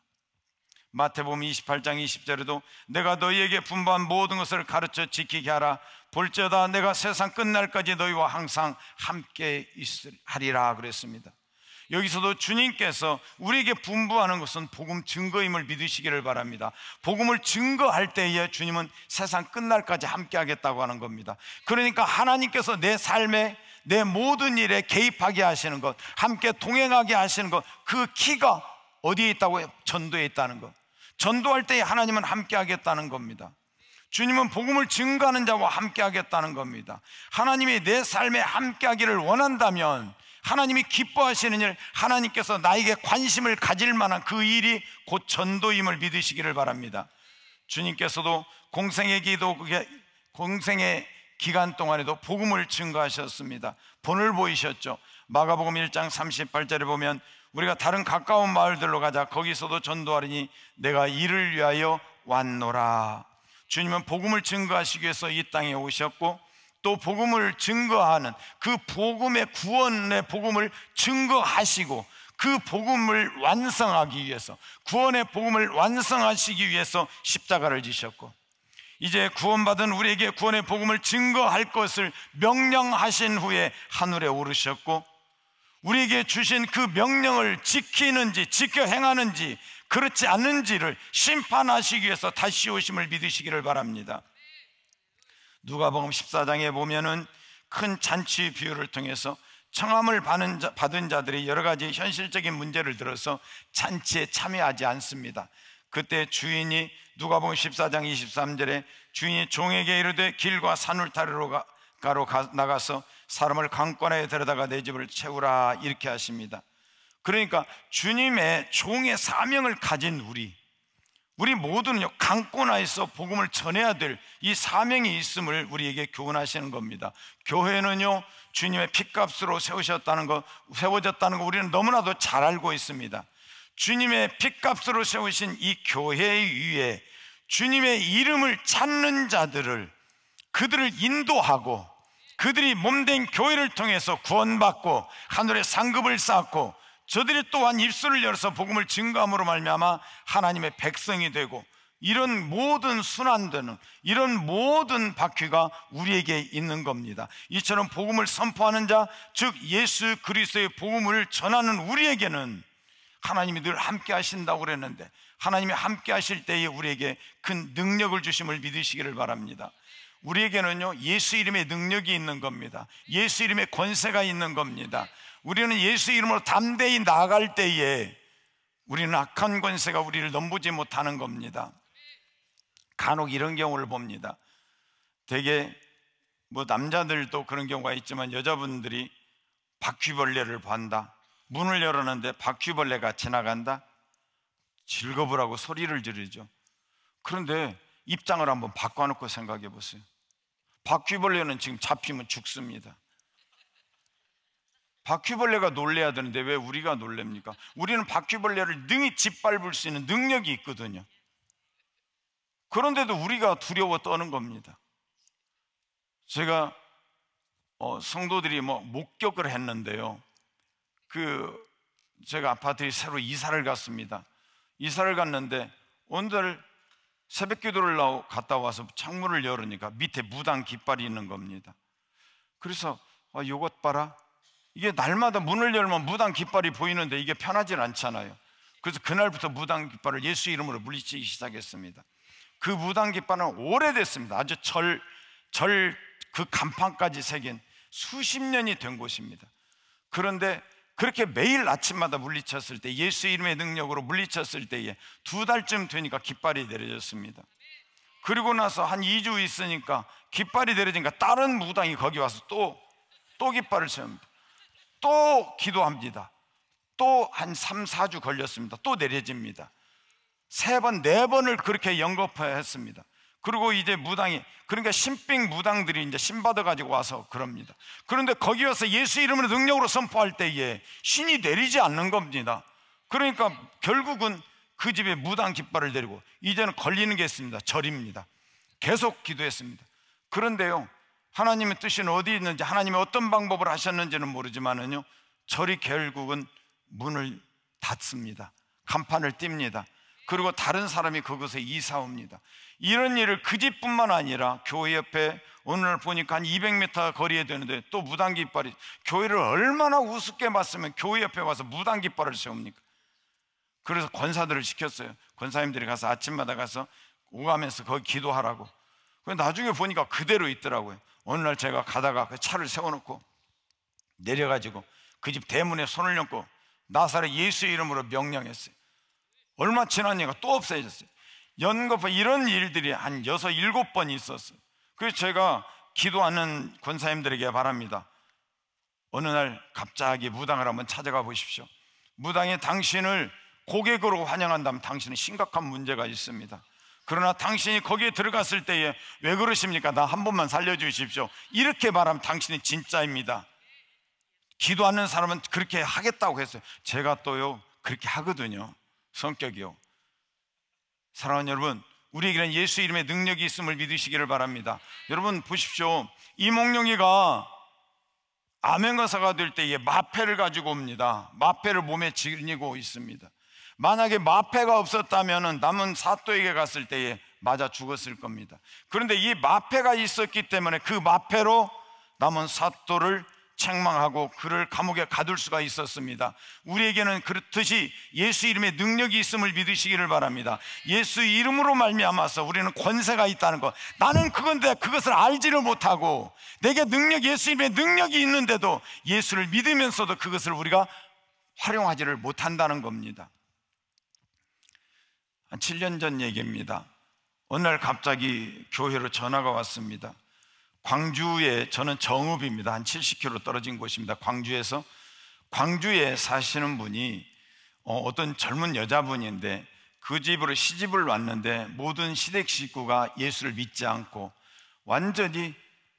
Speaker 8: 마태복음 이십팔 장 이십 절에도 내가 너희에게 분부한 모든 것을 가르쳐 지키게 하라. 볼지어다 내가 세상 끝날까지 너희와 항상 함께 있으리라 그랬습니다. 여기서도 주님께서 우리에게 분부하는 것은 복음 증거임을 믿으시기를 바랍니다. 복음을 증거할 때에 주님은 세상 끝날까지 함께 하겠다고 하는 겁니다. 그러니까 하나님께서 내 삶에, 내 모든 일에 개입하게 하시는 것, 함께 동행하게 하시는 것, 그 키가 어디에 있다고? 전도에 있다는 것. 전도할 때에 하나님은 함께 하겠다는 겁니다. 주님은 복음을 증거하는 자와 함께 하겠다는 겁니다. 하나님이 내 삶에 함께 하기를 원한다면 하나님이 기뻐하시는 일, 하나님께서 나에게 관심을 가질 만한 그 일이 곧 전도임을 믿으시기를 바랍니다. 주님께서도 공생의 기도, 공생의 기간 동안에도 복음을 증거하셨습니다. 본을 보이셨죠. 마가복음 일 장 삼십팔 절에 보면 우리가 다른 가까운 마을들로 가자. 거기서도 전도하리니 내가 이를 위하여 왔노라. 주님은 복음을 증거하시기 위해서 이 땅에 오셨고, 또 복음을 증거하는 그 복음의 구원의 복음을 증거하시고 그 복음을 완성하기 위해서, 구원의 복음을 완성하시기 위해서 십자가를 지셨고, 이제 구원받은 우리에게 구원의 복음을 증거할 것을 명령하신 후에 하늘에 오르셨고, 우리에게 주신 그 명령을 지키는지 지켜 행하는지 그렇지 않는지를 심판하시기 위해서 다시 오심을 믿으시기를 바랍니다. 누가복음 십사 장에 보면은 큰 잔치 비유를 통해서 청함을 받은, 자, 받은 자들이 여러 가지 현실적인 문제를 들어서 잔치에 참여하지 않습니다. 그때 주인이 누가복음 십사 장 이십삼 절에 주인이 종에게 이르되 길과 산울타리로 가, 가로 가, 나가서 사람을 강권하에 데려다가 내 집을 채우라, 이렇게 하십니다. 그러니까 주님의 종의 사명을 가진 우리 우리 모두는요, 강권하에서 복음을 전해야 될 이 사명이 있음을 우리에게 교훈하시는 겁니다. 교회는요, 주님의 핏값으로 세우셨다는 거, 세워졌다는 거 우리는 너무나도 잘 알고 있습니다. 주님의 핏값으로 세우신 이 교회 위에 주님의 이름을 찾는 자들을, 그들을 인도하고 그들이 몸된 교회를 통해서 구원받고 하늘의 상급을 쌓고, 저들이 또한 입술을 열어서 복음을 증거함으로 말미암아 하나님의 백성이 되고, 이런 모든 순환되는 이런 모든 바퀴가 우리에게 있는 겁니다. 이처럼 복음을 선포하는 자, 즉 예수 그리스도의 복음을 전하는 우리에게는 하나님이 늘 함께 하신다고 그랬는데, 하나님이 함께 하실 때에 우리에게 큰 능력을 주심을 믿으시기를 바랍니다. 우리에게는요, 예수 이름의 능력이 있는 겁니다. 예수 이름의 권세가 있는 겁니다. 우리는 예수 이름으로 담대히 나아갈 때에 우리는 악한 권세가 우리를 넘보지 못하는 겁니다. 간혹 이런 경우를 봅니다. 되게 뭐 남자들도 그런 경우가 있지만 여자분들이 바퀴벌레를 본다. 문을 열었는데 바퀴벌레가 지나간다. 즐거우라고 소리를 지르죠. 그런데 입장을 한번 바꿔놓고 생각해 보세요. 바퀴벌레는 지금 잡히면 죽습니다. 바퀴벌레가 놀래야 되는데 왜 우리가 놀랍니까? 우리는 바퀴벌레를 능히 짓밟을 수 있는 능력이 있거든요. 그런데도 우리가 두려워 떠는 겁니다. 제가 어, 성도들이 뭐 목격을 했는데요, 그 제가 아파트에 새로 이사를 갔습니다. 이사를 갔는데 오늘 새벽 기도를 나오, 갔다 와서 창문을 열으니까 밑에 무당 깃발이 있는 겁니다. 그래서 아, 이것 봐라, 이게 날마다 문을 열면 무당 깃발이 보이는데 이게 편하진 않잖아요. 그래서 그날부터 무당 깃발을 예수 이름으로 물리치기 시작했습니다. 그 무당 깃발은 오래됐습니다. 아주 절, 절 그 간판까지 새긴 수십 년이 된 곳입니다. 그런데 그렇게 매일 아침마다 물리쳤을 때, 예수 이름의 능력으로 물리쳤을 때에 두 달쯤 되니까 깃발이 내려졌습니다. 그리고 나서 한 이 주 있으니까 깃발이 내려지니까 다른 무당이 거기 와서 또, 또 깃발을 세웁니다. 또 기도합니다. 또 한 삼, 사 주 걸렸습니다. 또 내려집니다. 세 번, 네 번을 그렇게 영겁했습니다. 그리고 이제 무당이, 그러니까 신빙 무당들이 이제 신 받아가지고 와서 그럽니다. 그런데 거기 와서 예수 이름으로 능력으로 선포할 때에 신이 내리지 않는 겁니다. 그러니까 결국은 그 집에 무당 깃발을 내리고, 이제는 걸리는 게 있습니다. 절입니다. 계속 기도했습니다. 그런데요, 하나님의 뜻은 어디 있는지, 하나님이 어떤 방법을 하셨는지는 모르지만은요, 절이 결국은 문을 닫습니다. 간판을 띱니다. 그리고 다른 사람이 그곳에 이사 옵니다. 이런 일을 그 집뿐만 아니라 교회 옆에 오늘 보니까 한 이백 미터 거리에 되는데 또 무당 깃발이, 교회를 얼마나 우습게 봤으면 교회 옆에 와서 무당 깃발을 세웁니까? 그래서 권사들을 시켰어요. 권사님들이 가서 아침마다 가서 오가면서 거기 기도하라고. 나중에 보니까 그대로 있더라고요. 어느 날 제가 가다가 그 차를 세워놓고 내려가지고 그 집 대문에 손을 얹고 나사렛 예수 이름으로 명령했어요. 얼마 지나니까 또 없어졌어요. 연거푸 이런 일들이 한 여섯 일곱 번 있었어요. 그래서 제가 기도하는 권사님들에게 바랍니다. 어느 날 갑자기 무당을 한번 찾아가 보십시오. 무당이 당신을 고객으로 환영한다면 당신은 심각한 문제가 있습니다. 그러나 당신이 거기에 들어갔을 때에 왜 그러십니까? 나 한 번만 살려주십시오, 이렇게 말하면 당신이 진짜입니다. 기도하는 사람은 그렇게 하겠다고 했어요. 제가 또요 그렇게 하거든요. 성격이요. 사랑하는 여러분, 우리에게는 예수 이름의 능력이 있음을 믿으시기를 바랍니다. 여러분 보십시오. 이몽룡이가 암행어사가 될 때에 마패를 가지고 옵니다. 마패를 몸에 지니고 있습니다. 만약에 마패가 없었다면 남은 사또에게 갔을 때에 맞아 죽었을 겁니다. 그런데 이 마패가 있었기 때문에 그 마패로 남은 사또를 책망하고 그를 감옥에 가둘 수가 있었습니다. 우리에게는 그렇듯이 예수 이름의 능력이 있음을 믿으시기를 바랍니다. 예수 이름으로 말미암아서 우리는 권세가 있다는 것, 나는 그건데 그것을 알지를 못하고 내게 능력, 예수 이름의 능력이 있는데도 예수를 믿으면서도 그것을 우리가 활용하지를 못한다는 겁니다. 한 칠 년 전 얘기입니다. 어느 날 갑자기 교회로 전화가 왔습니다. 광주에, 저는 정읍입니다. 한 칠십 킬로미터 떨어진 곳입니다. 광주에서, 광주에 사시는 분이 어떤 젊은 여자분인데 그 집으로 시집을 왔는데 모든 시댁 식구가 예수를 믿지 않고 완전히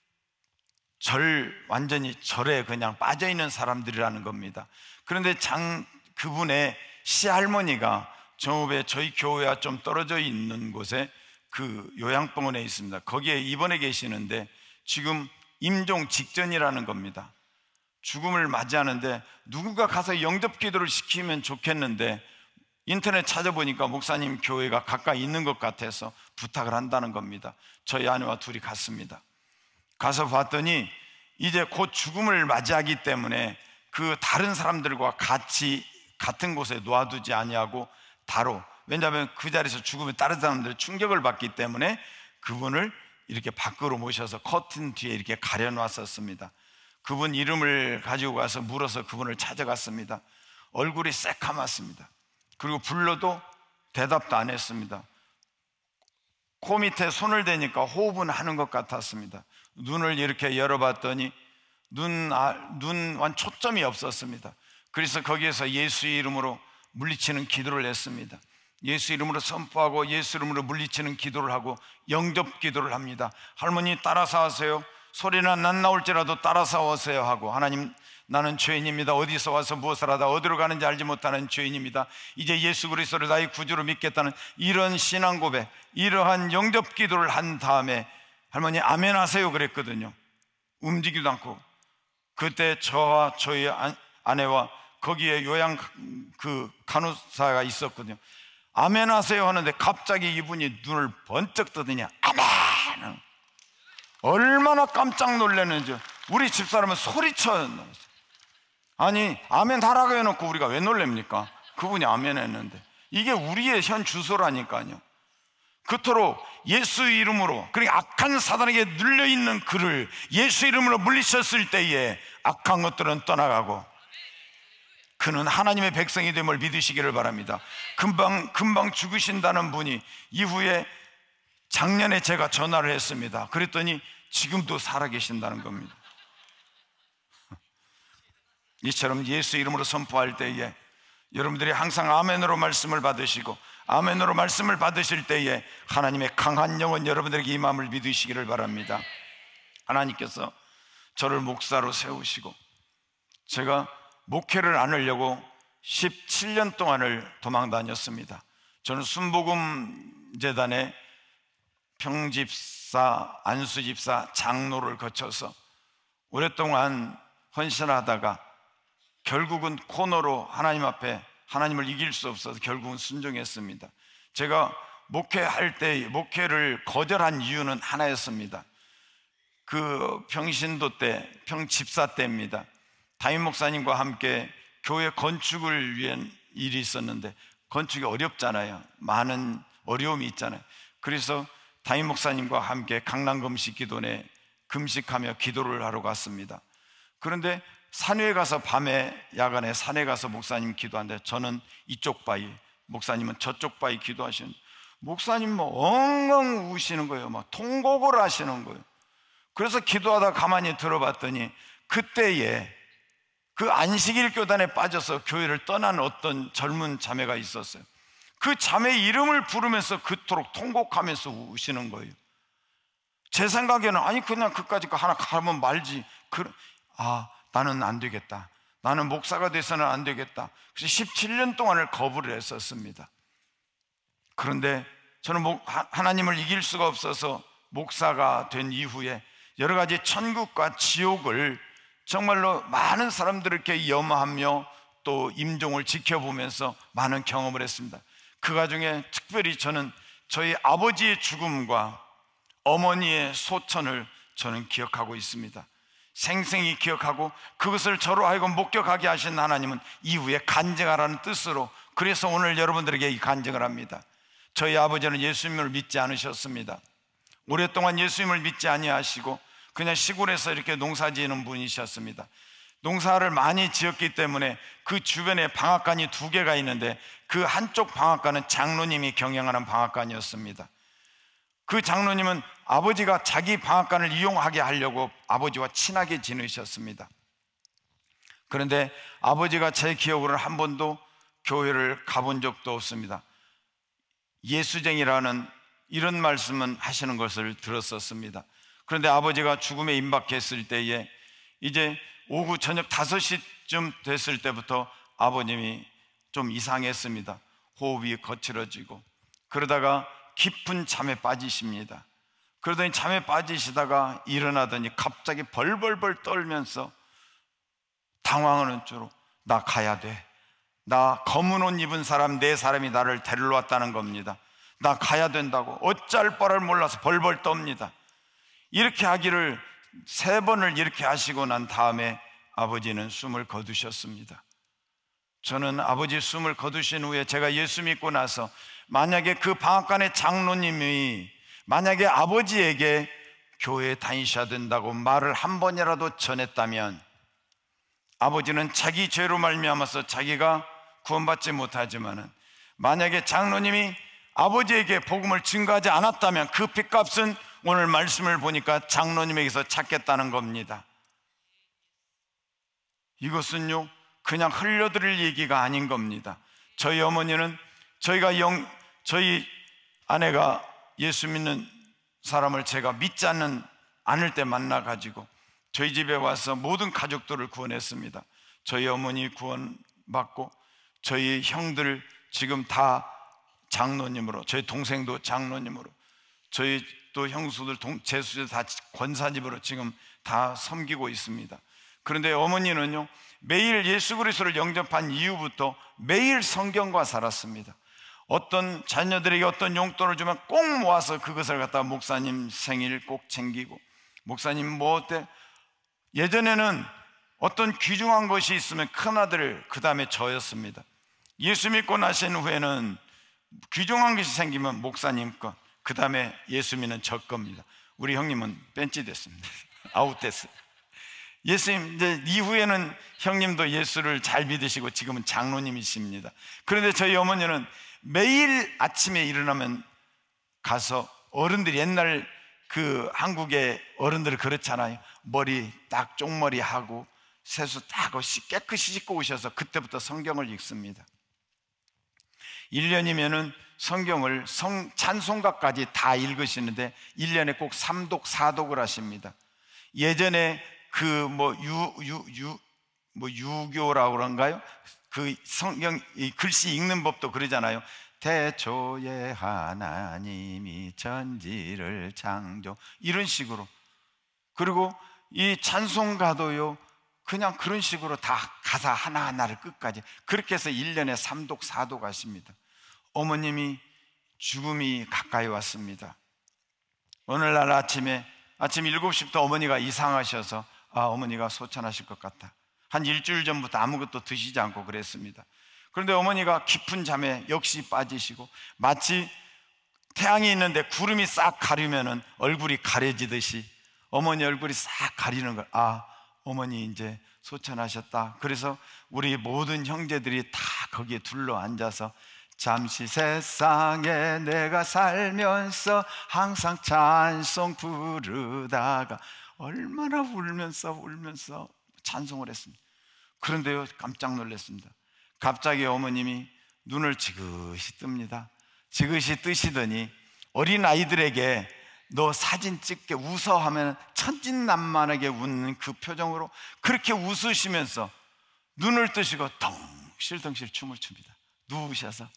Speaker 8: 절, 완전히 절에 그냥 빠져있는 사람들이라는 겁니다. 그런데 장, 그분의 시할머니가 정읍에 저희 교회와 좀 떨어져 있는 곳에 그 요양병원에 있습니다. 거기에 입원해 계시는데 지금 임종 직전이라는 겁니다. 죽음을 맞이하는데 누군가 가서 영접 기도를 시키면 좋겠는데 인터넷 찾아보니까 목사님 교회가 가까이 있는 것 같아서 부탁을 한다는 겁니다. 저희 아내와 둘이 갔습니다. 가서 봤더니 이제 곧 죽음을 맞이하기 때문에 그 다른 사람들과 같이 같은 곳에 놓아두지 아니하고 바로, 왜냐하면 그 자리에서 죽으면 다른 사람들이 충격을 받기 때문에 그분을 이렇게 밖으로 모셔서 커튼 뒤에 이렇게 가려놨었습니다. 그분 이름을 가지고 가서 물어서 그분을 찾아갔습니다. 얼굴이 새카맣습니다. 그리고 불러도 대답도 안 했습니다. 코 밑에 손을 대니까 호흡은 하는 것 같았습니다. 눈을 이렇게 열어봤더니 눈, 아, 눈 완 초점이 없었습니다. 그래서 거기에서 예수 이름으로 물리치는 기도를 했습니다. 예수 이름으로 선포하고 예수 이름으로 물리치는 기도를 하고 영접 기도를 합니다. 할머니 따라서 하세요. 소리나 난 나올지라도 따라서 오세요 하고, 하나님 나는 죄인입니다. 어디서 와서 무엇을 하다 어디로 가는지 알지 못하는 죄인입니다. 이제 예수 그리스도를 나의 구주로 믿겠다는 이런 신앙 고백, 이러한 영접 기도를 한 다음에 할머니 아멘 하세요 그랬거든요. 움직이지도 않고. 그때 저와 저희 아내와 거기에 요양 그 간호사가 있었거든요. 아멘 하세요 하는데 갑자기 이분이 눈을 번쩍 뜨더니 아멘! 얼마나 깜짝 놀랐는지 우리 집사람은 소리쳐. 아니 아멘 하라고 해놓고 우리가 왜 놀랍니까? 그분이 아멘 했는데. 이게 우리의 현 주소라니까요. 그토록 예수 이름으로, 그러니까 악한 사단에게 눌려있는 그를 예수 이름으로 물리쳤을 때에 악한 것들은 떠나가고 그는 하나님의 백성이 됨을 믿으시기를 바랍니다. 금방 금방 죽으신다는 분이 이후에 작년에 제가 전화를 했습니다. 그랬더니 지금도 살아계신다는 겁니다. 이처럼 예수 이름으로 선포할 때에 여러분들이 항상 아멘으로 말씀을 받으시고 아멘으로 말씀을 받으실 때에 하나님의 강한 영은 여러분들에게 임함을 믿으시기를 바랍니다. 하나님께서 저를 목사로 세우시고 제가 목회를 안 하려고 십칠 년 동안을 도망 다녔습니다. 저는 순복음재단의 평집사, 안수집사, 장로를 거쳐서 오랫동안 헌신하다가 결국은 코너로 하나님 앞에 하나님을 이길 수 없어서 결국은 순종했습니다. 제가 목회할 때 목회를 거절한 이유는 하나였습니다. 그 평신도 때, 평집사 때입니다. 담임 목사님과 함께 교회 건축을 위한 일이 있었는데 건축이 어렵잖아요. 많은 어려움이 있잖아요. 그래서 담임 목사님과 함께 강남금식 기도원에 금식하며 기도를 하러 갔습니다. 그런데 산에 가서 밤에 야간에 산에 가서 목사님 기도하는데 저는 이쪽 바위, 목사님은 저쪽 바위 기도하시는데 목사님 뭐 엉엉 우시는 거예요. 막 통곡을 하시는 거예요. 그래서 기도하다 가만히 들어봤더니 그때에 그 안식일 교단에 빠져서 교회를 떠난 어떤 젊은 자매가 있었어요. 그 자매 이름을 부르면서 그토록 통곡하면서 우시는 거예요. 제 생각에는 아니 그냥 그까짓 거 하나 가면 말지. 그, 아 나는 안 되겠다. 나는 목사가 돼서는 안 되겠다. 그래서 십칠 년 동안을 거부를 했었습니다. 그런데 저는 목, 하나님을 이길 수가 없어서 목사가 된 이후에 여러 가지 천국과 지옥을 정말로 많은 사람들에게 염하며 또 임종을 지켜보면서 많은 경험을 했습니다. 그 가중에 특별히 저는 저희 아버지의 죽음과 어머니의 소천을 저는 기억하고 있습니다. 생생히 기억하고 그것을 저로 하여금 목격하게 하신 하나님은 이후에 간증하라는 뜻으로, 그래서 오늘 여러분들에게 이 간증을 합니다. 저희 아버지는 예수님을 믿지 않으셨습니다. 오랫동안 예수님을 믿지 아니하시고 그냥 시골에서 이렇게 농사 지는 분이셨습니다. 농사를 많이 지었기 때문에 그 주변에 방앗간이 두 개가 있는데 그 한쪽 방앗간은 장로님이 경영하는 방앗간이었습니다. 그 장로님은 아버지가 자기 방앗간을 이용하게 하려고 아버지와 친하게 지내셨습니다. 그런데 아버지가 제 기억으로는 한 번도 교회를 가본 적도 없습니다. 예수쟁이라는 이런 말씀은 하시는 것을 들었었습니다. 그런데 아버지가 죽음에 임박했을 때에 이제 오후 저녁 다섯 시쯤 됐을 때부터 아버님이 좀 이상했습니다. 호흡이 거칠어지고 그러다가 깊은 잠에 빠지십니다. 그러더니 잠에 빠지시다가 일어나더니 갑자기 벌벌벌 떨면서 당황하는 쪽으로 나 가야 돼. 나 검은 옷 입은 사람 네 사람이 나를 데리러 왔다는 겁니다. 나 가야 된다고 어쩔 바를 몰라서 벌벌 떱니다. 이렇게 하기를 세 번을 이렇게 하시고 난 다음에 아버지는 숨을 거두셨습니다. 저는 아버지 숨을 거두신 후에 제가 예수 믿고 나서 만약에 그 방앗간의 장로님이 만약에 아버지에게 교회에 다니셔야 된다고 말을 한 번이라도 전했다면 아버지는 자기 죄로 말미암아서 자기가 구원받지 못하지만은 만약에 장로님이 아버지에게 복음을 증거하지 않았다면 그 빚값은 오늘 말씀을 보니까 장로님에게서 찾겠다는 겁니다. 이것은요 그냥 흘려드릴 얘기가 아닌 겁니다. 저희 어머니는 저희가 영, 저희 아내가 예수 믿는 사람을 제가 믿지 않는, 않을 때 만나가지고 저희 집에 와서 모든 가족들을 구원했습니다. 저희 어머니 구원받고 저희 형들 지금 다 장로님으로, 저희 동생도 장로님으로, 저희 또 형수들, 제수들 다 권사님으로 지금 다 섬기고 있습니다. 그런데 어머니는요 매일 예수 그리스도를 영접한 이후부터 매일 성경과 살았습니다. 어떤 자녀들에게 어떤 용돈을 주면 꼭 모아서 그것을 갖다가 목사님 생일 꼭 챙기고, 목사님 뭐 어때? 예전에는 어떤 귀중한 것이 있으면 큰아들 그 다음에 저였습니다. 예수 믿고 나신 후에는 귀중한 것이 생기면 목사님 것, 그 다음에 예수 믿는 저 겁니다. 우리 형님은 벤치 됐습니다. 아웃됐어요. 예수님 이제 이후에는 형님도 예수를 잘 믿으시고 지금은 장로님이십니다. 그런데 저희 어머니는 매일 아침에 일어나면 가서 어른들이, 옛날 그 한국의 어른들은 그렇잖아요. 머리 딱 쪽머리 하고 세수 딱 하고 깨끗이 씻고 오셔서 그때부터 성경을 읽습니다. 일 년이면은 성경을 성, 찬송가까지 다 읽으시는데 일 년에 꼭 삼독 사독을 하십니다. 예전에 그 뭐 유 유 유 뭐 유교라고 그런가요? 그 성경 이 글씨 읽는 법도 그러잖아요. 태초에 하나님이 천지를 창조, 이런 식으로. 그리고 이 찬송가도요 그냥 그런 식으로 다 가사 하나하나를 끝까지 그렇게 해서 일 년에 삼독 사독 하십니다. 어머님이 죽음이 가까이 왔습니다. 오늘날 아침에 아침 일곱 시부터 어머니가 이상하셔서 아 어머니가 소천하실 것 같다. 한 일주일 전부터 아무것도 드시지 않고 그랬습니다. 그런데 어머니가 깊은 잠에 역시 빠지시고 마치 태양이 있는데 구름이 싹 가리면은 얼굴이 가려지듯이 어머니 얼굴이 싹 가리는 걸, 아 어머니 이제 소천하셨다. 그래서 우리 모든 형제들이 다 거기에 둘러 앉아서 잠시 세상에 내가 살면서 항상 찬송 부르다가 얼마나 울면서 울면서 찬송을 했습니다. 그런데요 깜짝 놀랐습니다. 갑자기 어머님이 눈을 지그시 뜹니다. 지그시 뜨시더니 어린아이들에게 너 사진 찍게 웃어 하면 천진난만하게 웃는 그 표정으로 그렇게 웃으시면서 눈을 뜨시고 덩실덩실 춤을 춥니다. 누우셔서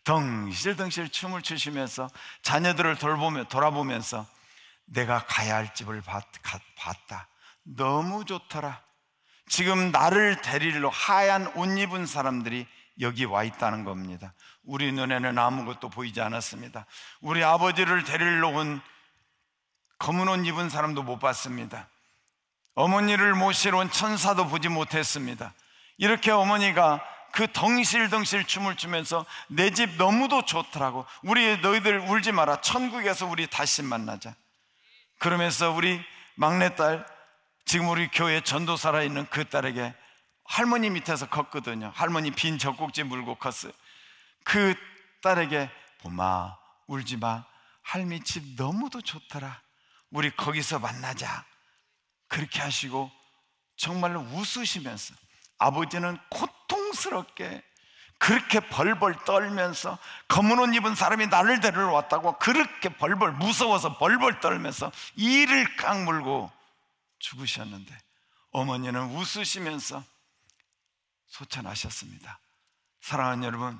Speaker 8: 덩실덩실 춤을 추시면서 자녀들을 돌보며, 돌아보면서 내가 가야 할 집을 봤, 봤다. 너무 좋더라. 지금 나를 데리러 하얀 옷 입은 사람들이 여기 와 있다는 겁니다. 우리 눈에는 아무것도 보이지 않았습니다. 우리 아버지를 데리러 온 검은 옷 입은 사람도 못 봤습니다. 어머니를 모시러 온 천사도 보지 못했습니다. 이렇게 어머니가 그 덩실덩실 춤을 추면서 내 집 너무도 좋더라고. 우리 너희들 울지 마라. 천국에서 우리 다시 만나자. 그러면서 우리 막내딸, 지금 우리 교회 전도사라 있는 그 딸에게 할머니 밑에서 컸거든요. 할머니 빈 젖꼭지 물고 컸어요. 그 딸에게 봄아 울지 마. 할미 집 너무도 좋더라. 우리 거기서 만나자. 그렇게 하시고 정말로 웃으시면서, 아버지는 고통스럽게 그렇게 벌벌 떨면서 검은 옷 입은 사람이 나를 데리러 왔다고 그렇게 벌벌 무서워서 벌벌 떨면서 이를 깍 물고 죽으셨는데 어머니는 웃으시면서 소천하셨습니다. 사랑하는 여러분,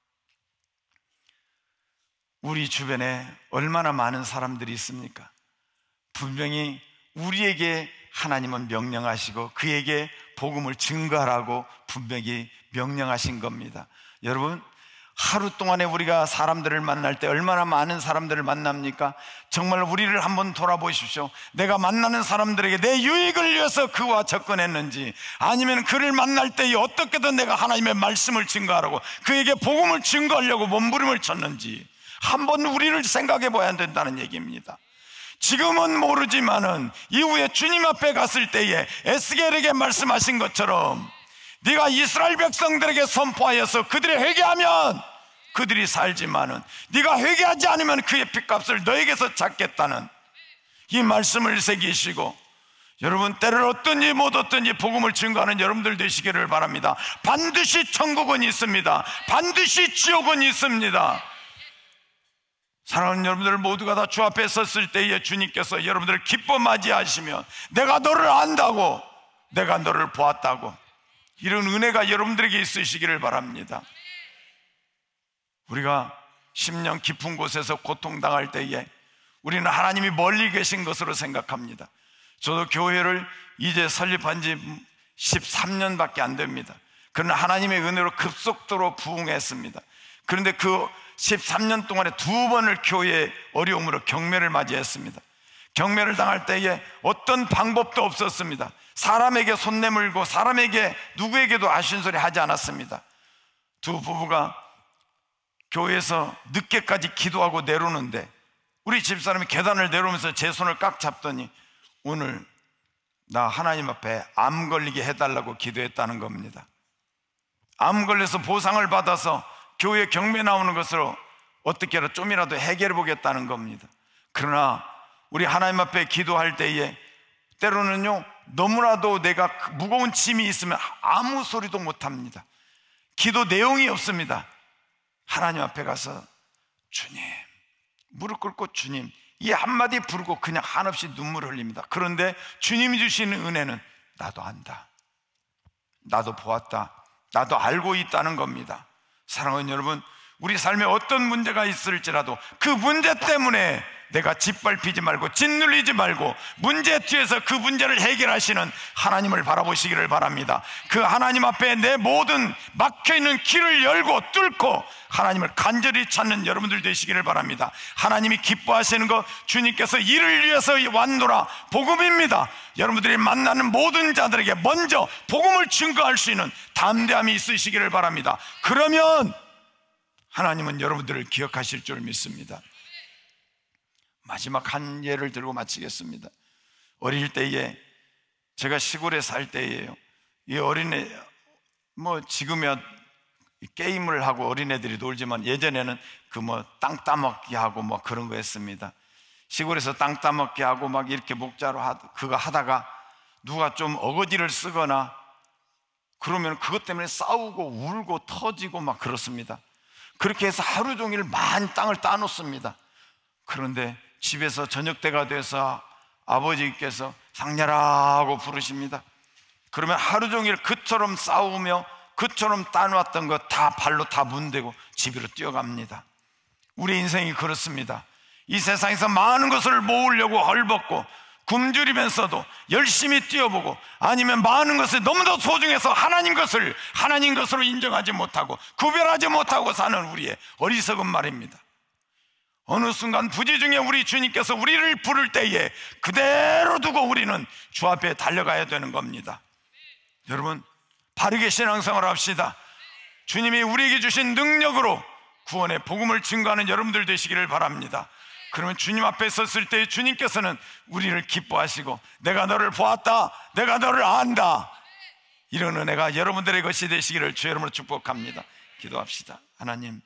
Speaker 8: 우리 주변에 얼마나 많은 사람들이 있습니까? 분명히 우리에게 하나님은 명령하시고 그에게 복음을 증거하라고 분명히 명령하신 겁니다. 여러분, 하루 동안에 우리가 사람들을 만날 때 얼마나 많은 사람들을 만납니까? 정말 우리를 한번 돌아보십시오. 내가 만나는 사람들에게 내 유익을 위해서 그와 접근했는지, 아니면 그를 만날 때 어떻게든 내가 하나님의 말씀을 증거하라고 그에게 복음을 증거하려고 몸부림을 쳤는지 한번 우리를 생각해 봐야 된다는 얘기입니다. 지금은 모르지만은 이후에 주님 앞에 갔을 때에 에스겔에게 말씀하신 것처럼 네가 이스라엘 백성들에게 선포하여서 그들이 회개하면 그들이 살지만은 네가 회개하지 않으면 그의 핏값을 너에게서 찾겠다는 이 말씀을 새기시고, 여러분, 때를 얻든지 못 얻든지 복음을 증거하는 여러분들 되시기를 바랍니다. 반드시 천국은 있습니다. 반드시 지옥은 있습니다. 사랑하는 여러분들 모두가 다 주 앞에 섰을 때에 주님께서 여러분들을 기뻐 맞이하시며 내가 너를 안다고, 내가 너를 보았다고, 이런 은혜가 여러분들에게 있으시기를 바랍니다. 우리가 심령 깊은 곳에서 고통당할 때에 우리는 하나님이 멀리 계신 것으로 생각합니다. 저도 교회를 이제 설립한 지 십삼 년밖에 안 됩니다. 그러나 하나님의 은혜로 급속도로 부흥했습니다. 그런데 그 십삼 년 동안에 두 번을 교회의 어려움으로 경매를 맞이했습니다. 경매를 당할 때에 어떤 방법도 없었습니다. 사람에게 손 내밀고 사람에게 누구에게도 아쉬운 소리 하지 않았습니다. 두 부부가 교회에서 늦게까지 기도하고 내려오는데 우리 집사람이 계단을 내려오면서 제 손을 깍 잡더니 오늘 나 하나님 앞에 암 걸리게 해달라고 기도했다는 겁니다. 암 걸려서 보상을 받아서 교회 경매 나오는 것으로 어떻게라도 좀이라도 해결해 보겠다는 겁니다. 그러나 우리 하나님 앞에 기도할 때에 때로는요 너무나도 내가 무거운 짐이 있으면 아무 소리도 못합니다. 기도 내용이 없습니다. 하나님 앞에 가서 주님, 무릎 꿇고 주님 이 한마디 부르고 그냥 한없이 눈물을 흘립니다. 그런데 주님이 주시는 은혜는 나도 안다, 나도 보았다, 나도 알고 있다는 겁니다. 사랑하는 여러분, 우리 삶에 어떤 문제가 있을지라도 그 문제 때문에 내가 짓밟히지 말고 짓눌리지 말고 문제 뒤에서 그 문제를 해결하시는 하나님을 바라보시기를 바랍니다. 그 하나님 앞에 내 모든 막혀있는 길을 열고 뚫고 하나님을 간절히 찾는 여러분들 되시기를 바랍니다. 하나님이 기뻐하시는 것, 주님께서 이를 위해서 왔노라 복음입니다. 여러분들이 만나는 모든 자들에게 먼저 복음을 증거할 수 있는 담대함이 있으시기를 바랍니다. 그러면 하나님은 여러분들을 기억하실 줄 믿습니다. 마지막 한 예를 들고 마치겠습니다. 어릴 때에 제가 시골에 살 때예요. 이 어린애 뭐 지금이야 게임을 하고 어린애들이 놀지만 예전에는 그 뭐 땅 따먹기 하고 뭐 그런 거 했습니다. 시골에서 땅 따먹기 하고 막 이렇게 목자로 하, 그거 하다가 누가 좀 어거지를 쓰거나 그러면 그것 때문에 싸우고 울고 터지고 막 그렇습니다. 그렇게 해서 하루 종일 많은 땅을 따놓습니다. 그런데 집에서 저녁 때가 돼서 아버지께서 상렬아 하고 부르십니다. 그러면 하루 종일 그처럼 싸우며 그처럼 따놓았던 거 다 발로 다 문대고 집으로 뛰어갑니다. 우리 인생이 그렇습니다. 이 세상에서 많은 것을 모으려고 헐벗고 굶주리면서도 열심히 뛰어보고, 아니면 많은 것을 너무도 소중해서 하나님 것을 하나님 것으로 인정하지 못하고 구별하지 못하고 사는 우리의 어리석은 말입니다. 어느 순간 부지 중에 우리 주님께서 우리를 부를 때에 그대로 두고 우리는 주 앞에 달려가야 되는 겁니다. 여러분, 바르게 신앙생활을 합시다. 주님이 우리에게 주신 능력으로 구원의 복음을 증거하는 여러분들 되시기를 바랍니다. 그러면 주님 앞에 섰을 때 주님께서는 우리를 기뻐하시고, 내가 너를 보았다, 내가 너를 안다, 이런 은혜가 여러분들의 것이 되시기를 주 여러분을 축복합니다. 기도합시다. 하나님,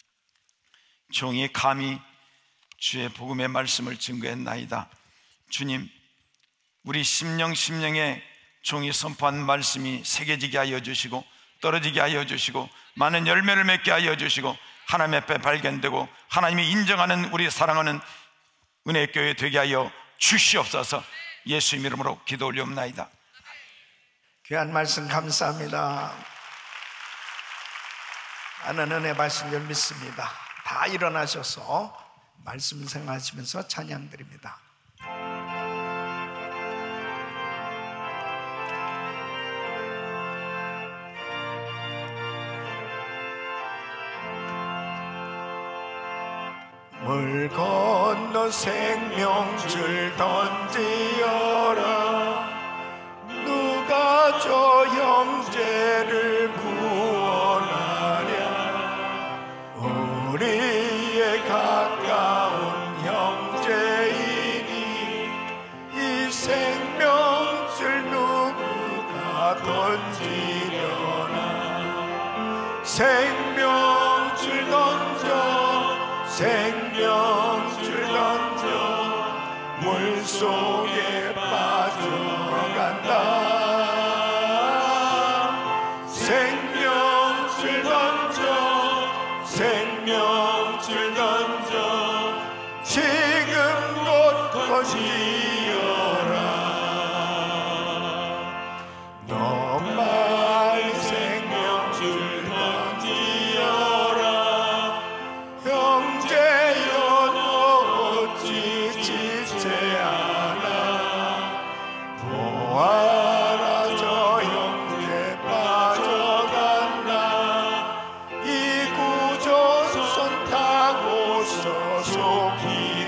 Speaker 8: 종이 감히 주의 복음의 말씀을 증거했나이다. 주님, 우리 심령 심령에 종이 선포한 말씀이 새겨지게 하여 주시고, 떨어지게 하여 주시고, 많은 열매를 맺게 하여 주시고, 하나님 앞에 발견되고 하나님이 인정하는 우리 사랑하는 은혜교회 되게 하여 주시옵소서. 예수님 이름으로 기도 올리옵나이다.
Speaker 5: 귀한 말씀 감사합니다. 많은 은혜 받으신 줄 믿습니다. 다 일어나셔서 말씀 생각하시면서 찬양 드립니다. 물 건너 생명줄 던지어라. 누가 저 형제를 구원하랴. 우리의 가까운 형제이니 이 생명줄 누가 던지려나. 생명줄 던져, 생명줄 던져, 물속에 빠져간다. 생명줄 던져, 생명줄 던져, 지금 곧 던지어라. 너만 생명줄 던지어라. 형제여 너 어찌 지체 않아. 보아라 저 형제 빠져간다. 이 구조선 타고서 속히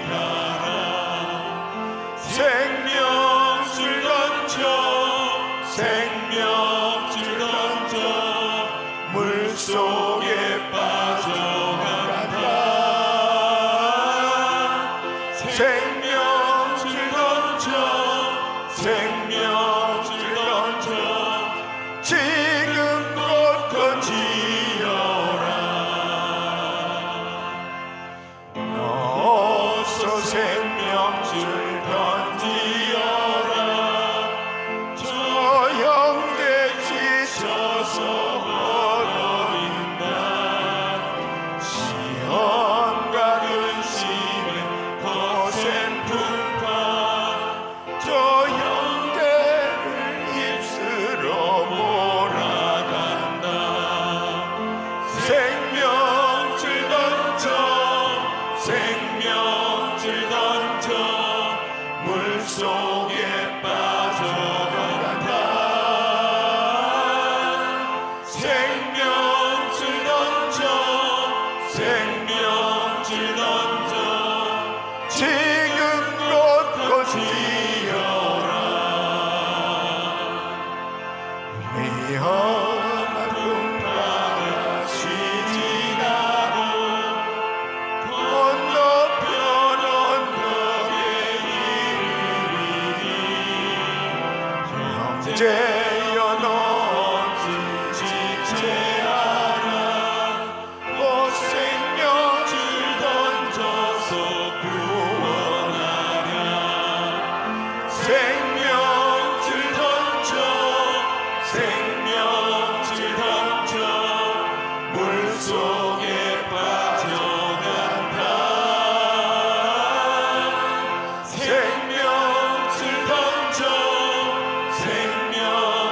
Speaker 5: 가라. 생명줄 던져, 생명줄 던져, 물속에 빠져간다. 생명줄 던져, 생명줄 던져, 지금 곧 던지어라. 어서 생명줄 던지어라. 저 형제 지쳐서 얼어린다. 시험과 근심에 거센 풍파, 저 형제를 입술로 몰아간다. 생명줄 던져, 생명줄 던져, 물속에 빠져간다. 생명줄 던져, 생명줄 던져, 지금 곧 던지어라. 위험한 꿈과 쉬지 나고 건너편 언덕에 이르리니. 형제여 너 어찌 지체 않아. 곧 생명줄 던져서 구원하랴. 생명줄 던져, 생명줄 던져, 물속에 빠져간다. 생명줄 던져, 생명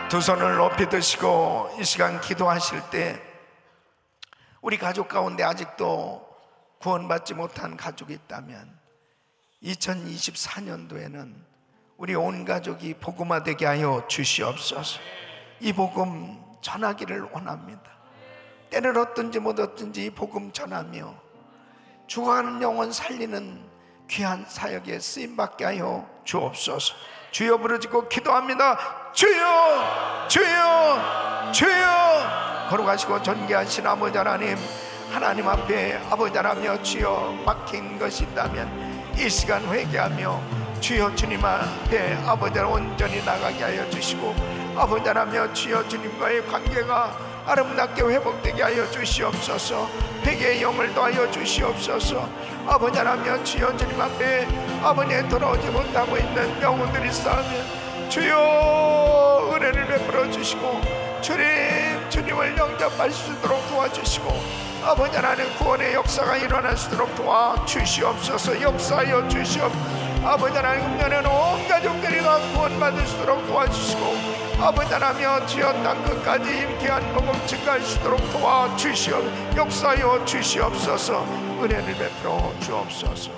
Speaker 5: 두 손을 높이 드시고 이 시간 기도하실 때 우리 가족 가운데 아직도 구원받지 못한 가족이 있다면 이천이십사 년도에는 우리 온 가족이 복음화되게 하여 주시옵소서. 이 복음 전하기를 원합니다. 때를 얻든지 못 얻든지 이 복음 전하며 죽어가는 영혼 살리는 귀한 사역에 쓰임받게 하여 주옵소서. 주여 부르짖고 기도합니다. 주여 주여 주여. 걸어가시고 존귀하신 아버지 하나님, 하나님 앞에 아버지 하나며 주여 막힌 것이 있다면 이 시간 회개하며 주여 주님 앞에 아버지 온전히 나가게 하여 주시고, 아버지 하나며 주여 주님과의 관계가 아름답게 회복되게 하여 주시옵소서. 회개의 영을 더하여 주시옵소서. 아버지 하나며 주여 주님 앞에 아버지에 돌아오지 못하고 있는 영혼들이 있으면 주여 은혜를 베풀어 주시고 주님 주님을 영접할 수 있도록 도와주시고, 아버지 하나님 구원의 역사가 일어날 수 있도록 도와주시옵소서. 역사하여 주시옵소서. 아버지 하나님 금년에는 온 가족들이 다 구원받을 수 있도록 도와주시고, 아버지 하나며 주여 땅 끝까지 임귀한 복음 증가할 수 있도록 도와주시옵소서. 역사하여 주시옵소서. 은혜를 베풀어 주옵소서.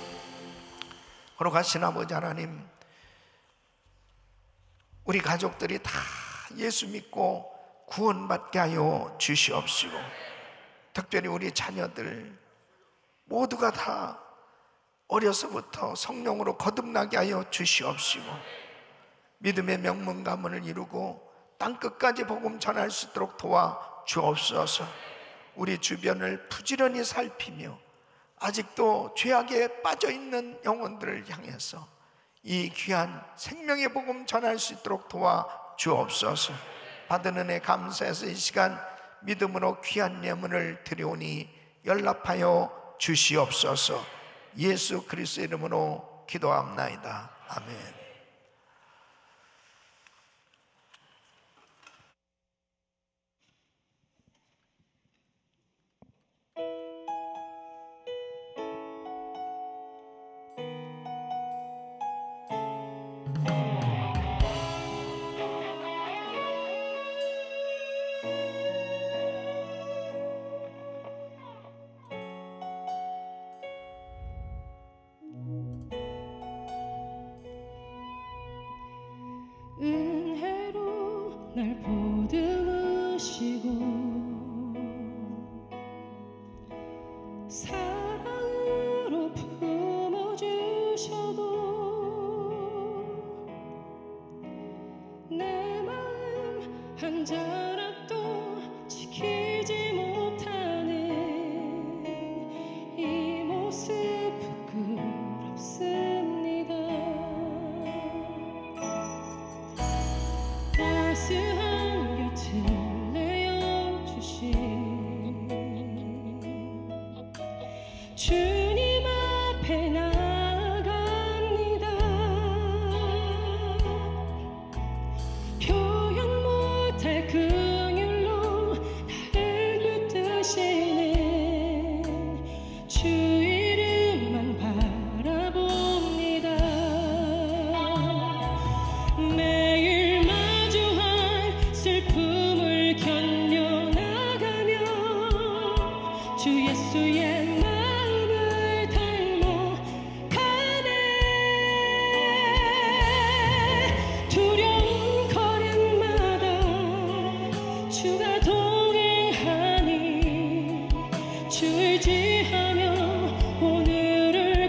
Speaker 5: 거룩하신 아버지 하나님, 우리 가족들이 다 예수 믿고 구원받게 하여 주시옵시고, 특별히 우리 자녀들 모두가 다 어려서부터 성령으로 거듭나게 하여 주시옵시고, 믿음의 명문 가문을 이루고 땅끝까지 복음 전할 수 있도록 도와주옵소서. 우리 주변을 부지런히 살피며 아직도 죄악에 빠져있는 영혼들을 향해서 이 귀한 생명의 복음 전할 수 있도록 도와주옵소서. 받은 은혜 감사해서 이 시간 믿음으로 귀한 예물을 드려오니 연락하여 주시옵소서. 예수 그리스도의 이름으로 기도합나이다. 아멘.
Speaker 6: 은혜로 날 보듬으시고 사랑으로 품어주셔도 내 마음 한 자락도 지키지 못하는 이 모습 부끄럽습니다. 따스한 곁을 내어주신 주님 앞에 나갑니다. 표현 못할 긍휼로 나를 붙드시는 주 이름만 바라봅니다. 매일 슬픔을 견뎌나가며 주 예수의 마음을 닮아가네. 두려운 걸음마다 주가 동행하니 주를 의지하며 오늘을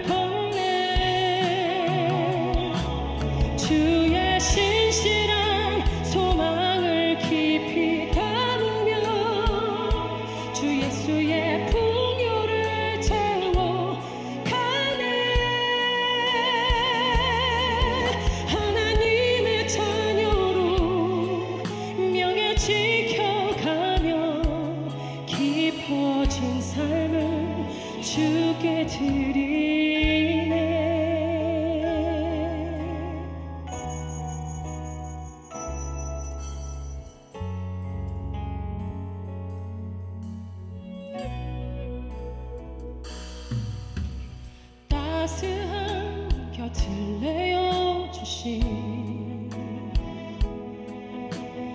Speaker 6: 걷네. 주의 신실한 소망을 깊이 담으며 주 예수의 풍요를 채워가네. 하나님의 자녀로 명예 지켜가며 깊어진 삶을 주께 드리네. 따스한 곁을 내어주신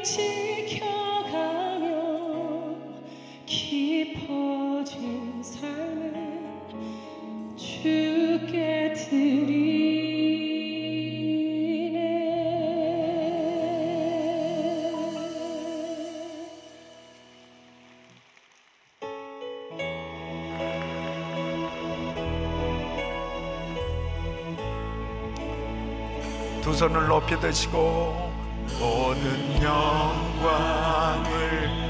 Speaker 6: 지켜가며 깊어진 삶을 주께 드리네.
Speaker 5: 두 손을 높이 드시고 모든 영광을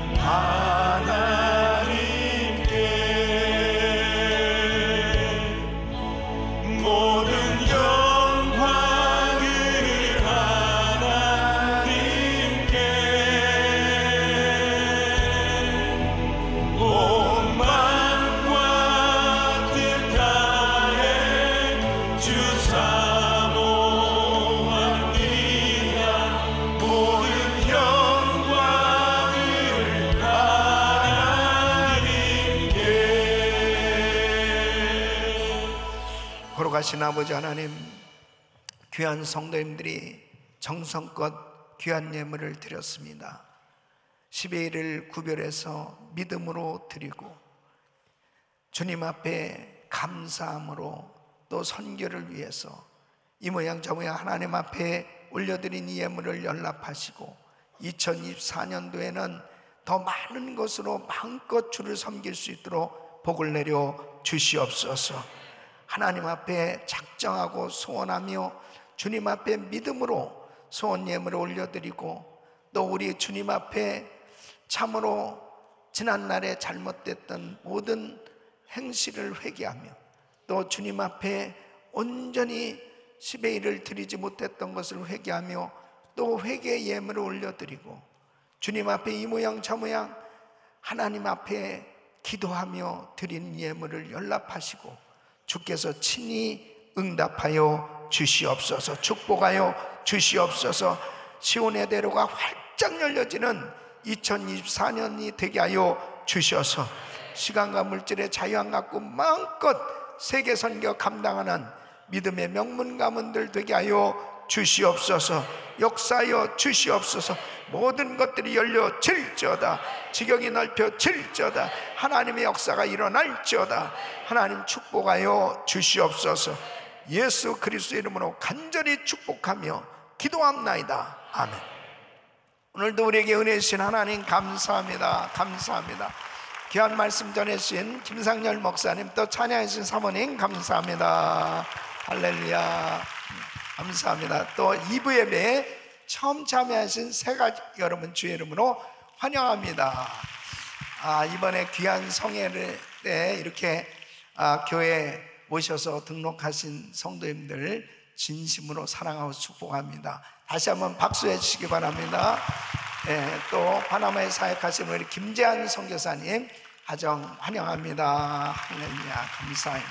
Speaker 5: 하나님께,
Speaker 3: 모든 영광을 하나님께, 온 마음과 뜻 다해 주 사모합니다. 모든 영광을 하나님께.
Speaker 5: 걸어가신 아버지 하나님, 귀한 성도님들이 정성껏 귀한 예물을 드렸습니다. 십의 일을 구별해서 믿음으로 드리고 주님 앞에 감사함으로 또 선교를 위해서 이 모양 저 모양 하나님 앞에 올려드린 이 예물을 연락하시고 이천이십사 년도에는 더 많은 것으로 마음껏 주를 섬길 수 있도록 복을 내려 주시옵소서. 하나님 앞에 작정하고 소원하며 주님 앞에 믿음으로 소원 예물을 올려드리고 또 우리 주님 앞에 참으로 지난날에 잘못됐던 모든 행실을 회개하며 또 주님 앞에 온전히 십의 일을 드리지 못했던 것을 회개하며 또 회개 예물을 올려드리고 주님 앞에 이 모양 저 모양 하나님 앞에 기도하며 드린 예물을 연락하시고 주께서 친히 응답하여 주시옵소서. 축복하여 주시옵소서. 시온의 대로가 활짝 열려지는 이천이십사 년이 되게 하여 주셔서 시간과 물질의 자유 안 갖고 마음껏 세계 선교 감당하는 믿음의 명문 가문들 되게 하여 주시옵소서. 역사하여 주시옵소서. 모든 것들이 열려질지어다. 지경이 넓혀질지어다. 하나님의 역사가 일어날지어다. 하나님 축복하여 주시옵소서. 예수 그리스도의 이름으로 간절히 축복하며 기도합나이다. 아멘. 오늘도 우리에게 은혜 주신 하나님 감사합니다. 감사합니다. 귀한 말씀 전해주신 김상열 목사님 또 찬양해주신 사모님 감사합니다. 할렐루야. 감사합니다. 또 이 부 예배에 처음 참여하신 새 가족 여러분 주의 이름으로 환영합니다. 아, 이번에 귀한 성회를 때 이렇게 아, 교회 모셔서 등록하신 성도님들 진심으로 사랑하고 축복합니다. 다시 한번 박수해 주시기 바랍니다. 네, 또 파나마에 사역하시는 우리 김재한 선교사님 가정 환영합니다. 할렐루야. 감사합니다.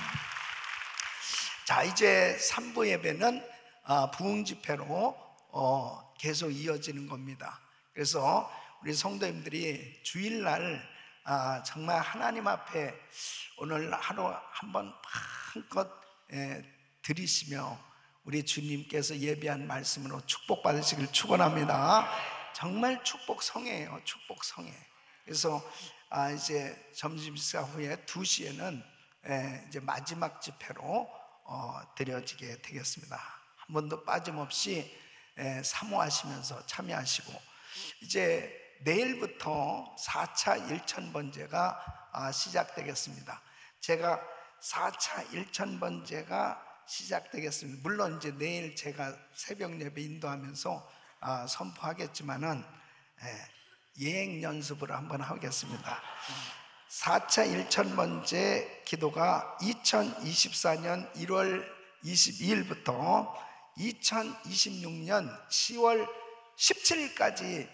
Speaker 5: 자, 이제 삼 부 예배는 어, 부흥 집회로 어, 계속 이어지는 겁니다. 그래서 우리 성도님들이 주일날 아, 정말 하나님 앞에 오늘 하루 한번 마음껏 예, 드리시며 우리 주님께서 예비한 말씀으로 축복받으시길 축원합니다. 정말 축복 성회예요. 축복 성회. 그래서 아, 이제 점심시간 후에 두 시에는 예, 이제 마지막 집회로 어, 드려지게 되겠습니다. 한 번도 빠짐없이 예, 사모하시면서 참여하시고 이제 내일부터 사 차 일천번제가 아, 시작되겠습니다. 제가 사 차 일천번제가 시작되겠습니다. 물론 이제 내일 제가 새벽 예배 인도하면서 아, 선포하겠지만은 예, 예행 연습을 한번 하겠습니다. 사 차 일천번제 기도가 이천이십사 년 일월 이십이일부터 이천이십육 년 시월 십칠일까지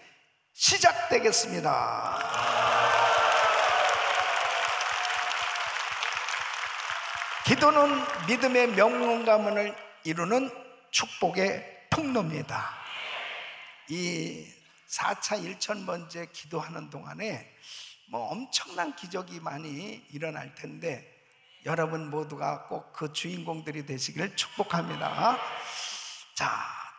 Speaker 5: 시작되겠습니다. 기도는 믿음의 명문 가문을 이루는 축복의 통로입니다. 이 사 차 일천번제 기도하는 동안에 뭐 엄청난 기적이 많이 일어날 텐데 여러분 모두가 꼭 그 주인공들이 되시기를 축복합니다. 자,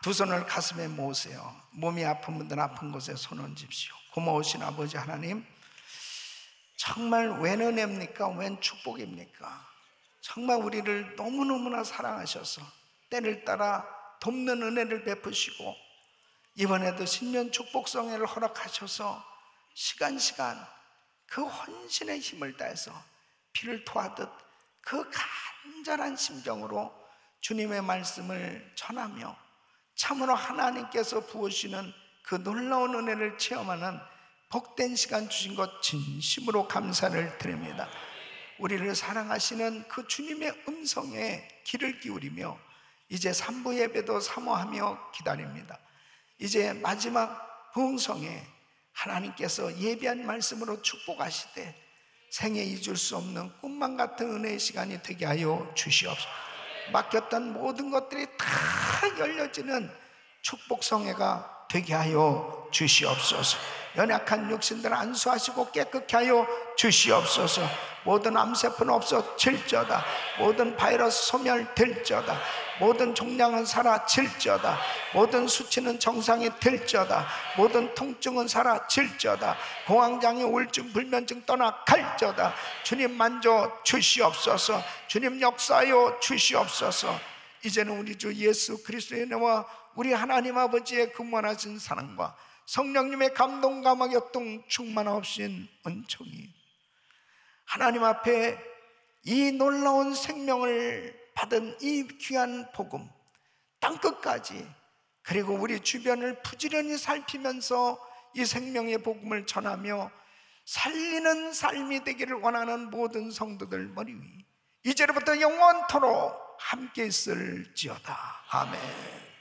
Speaker 5: 두 손을 가슴에 모으세요. 몸이 아픈 분들은 아픈 곳에 손 얹으십시오. 고마우신 아버지 하나님, 정말 웬 은혜입니까? 웬 축복입니까? 정말 우리를 너무너무나 사랑하셔서 때를 따라 돕는 은혜를 베푸시고 이번에도 신년 축복성회를 허락하셔서 시간 시간 그 헌신의 힘을 다해서 피를 토하듯 그 간절한 심정으로 주님의 말씀을 전하며 참으로 하나님께서 부으시는 그 놀라운 은혜를 체험하는 복된 시간 주신 것 진심으로 감사를 드립니다. 우리를 사랑하시는 그 주님의 음성에 귀를 기울이며 이제 삼부 예배도 사모하며 기다립니다. 이제 마지막 부흥성에 하나님께서 예비한 말씀으로 축복하시되 생에 잊을 수 없는 꿈만 같은 은혜의 시간이 되게 하여 주시옵소서. 맡겼던 모든 것들이 다 열려지는 축복성회가 되게 하여 주시옵소서. 연약한 육신들 안수하시고 깨끗게 하여 주시옵소서. 모든 암세포는 없어질지어다. 모든 바이러스 소멸될지어다. 모든 종양은 사라질지어다. 모든 수치는 정상이 될지어다. 모든 통증은 사라질지어다. 공황장애, 우울증, 불면증 떠나갈지어다. 주님 만져 주시옵소서. 주님 역사하여 주시옵소서. 이제는 우리 주 예수 그리스도의 은혜와 우리 하나님 아버지의 근원하신 사랑과 성령님의 감동과 교통 충만하신 은총이 하나님 앞에 이 놀라운 생명을 받은 이 귀한 복음 땅끝까지, 그리고 우리 주변을 부지런히 살피면서 이 생명의 복음을 전하며 살리는 삶이 되기를 원하는 모든 성도들 머리 위 이제로부터 영원토록 함께 있을지어다. 아멘.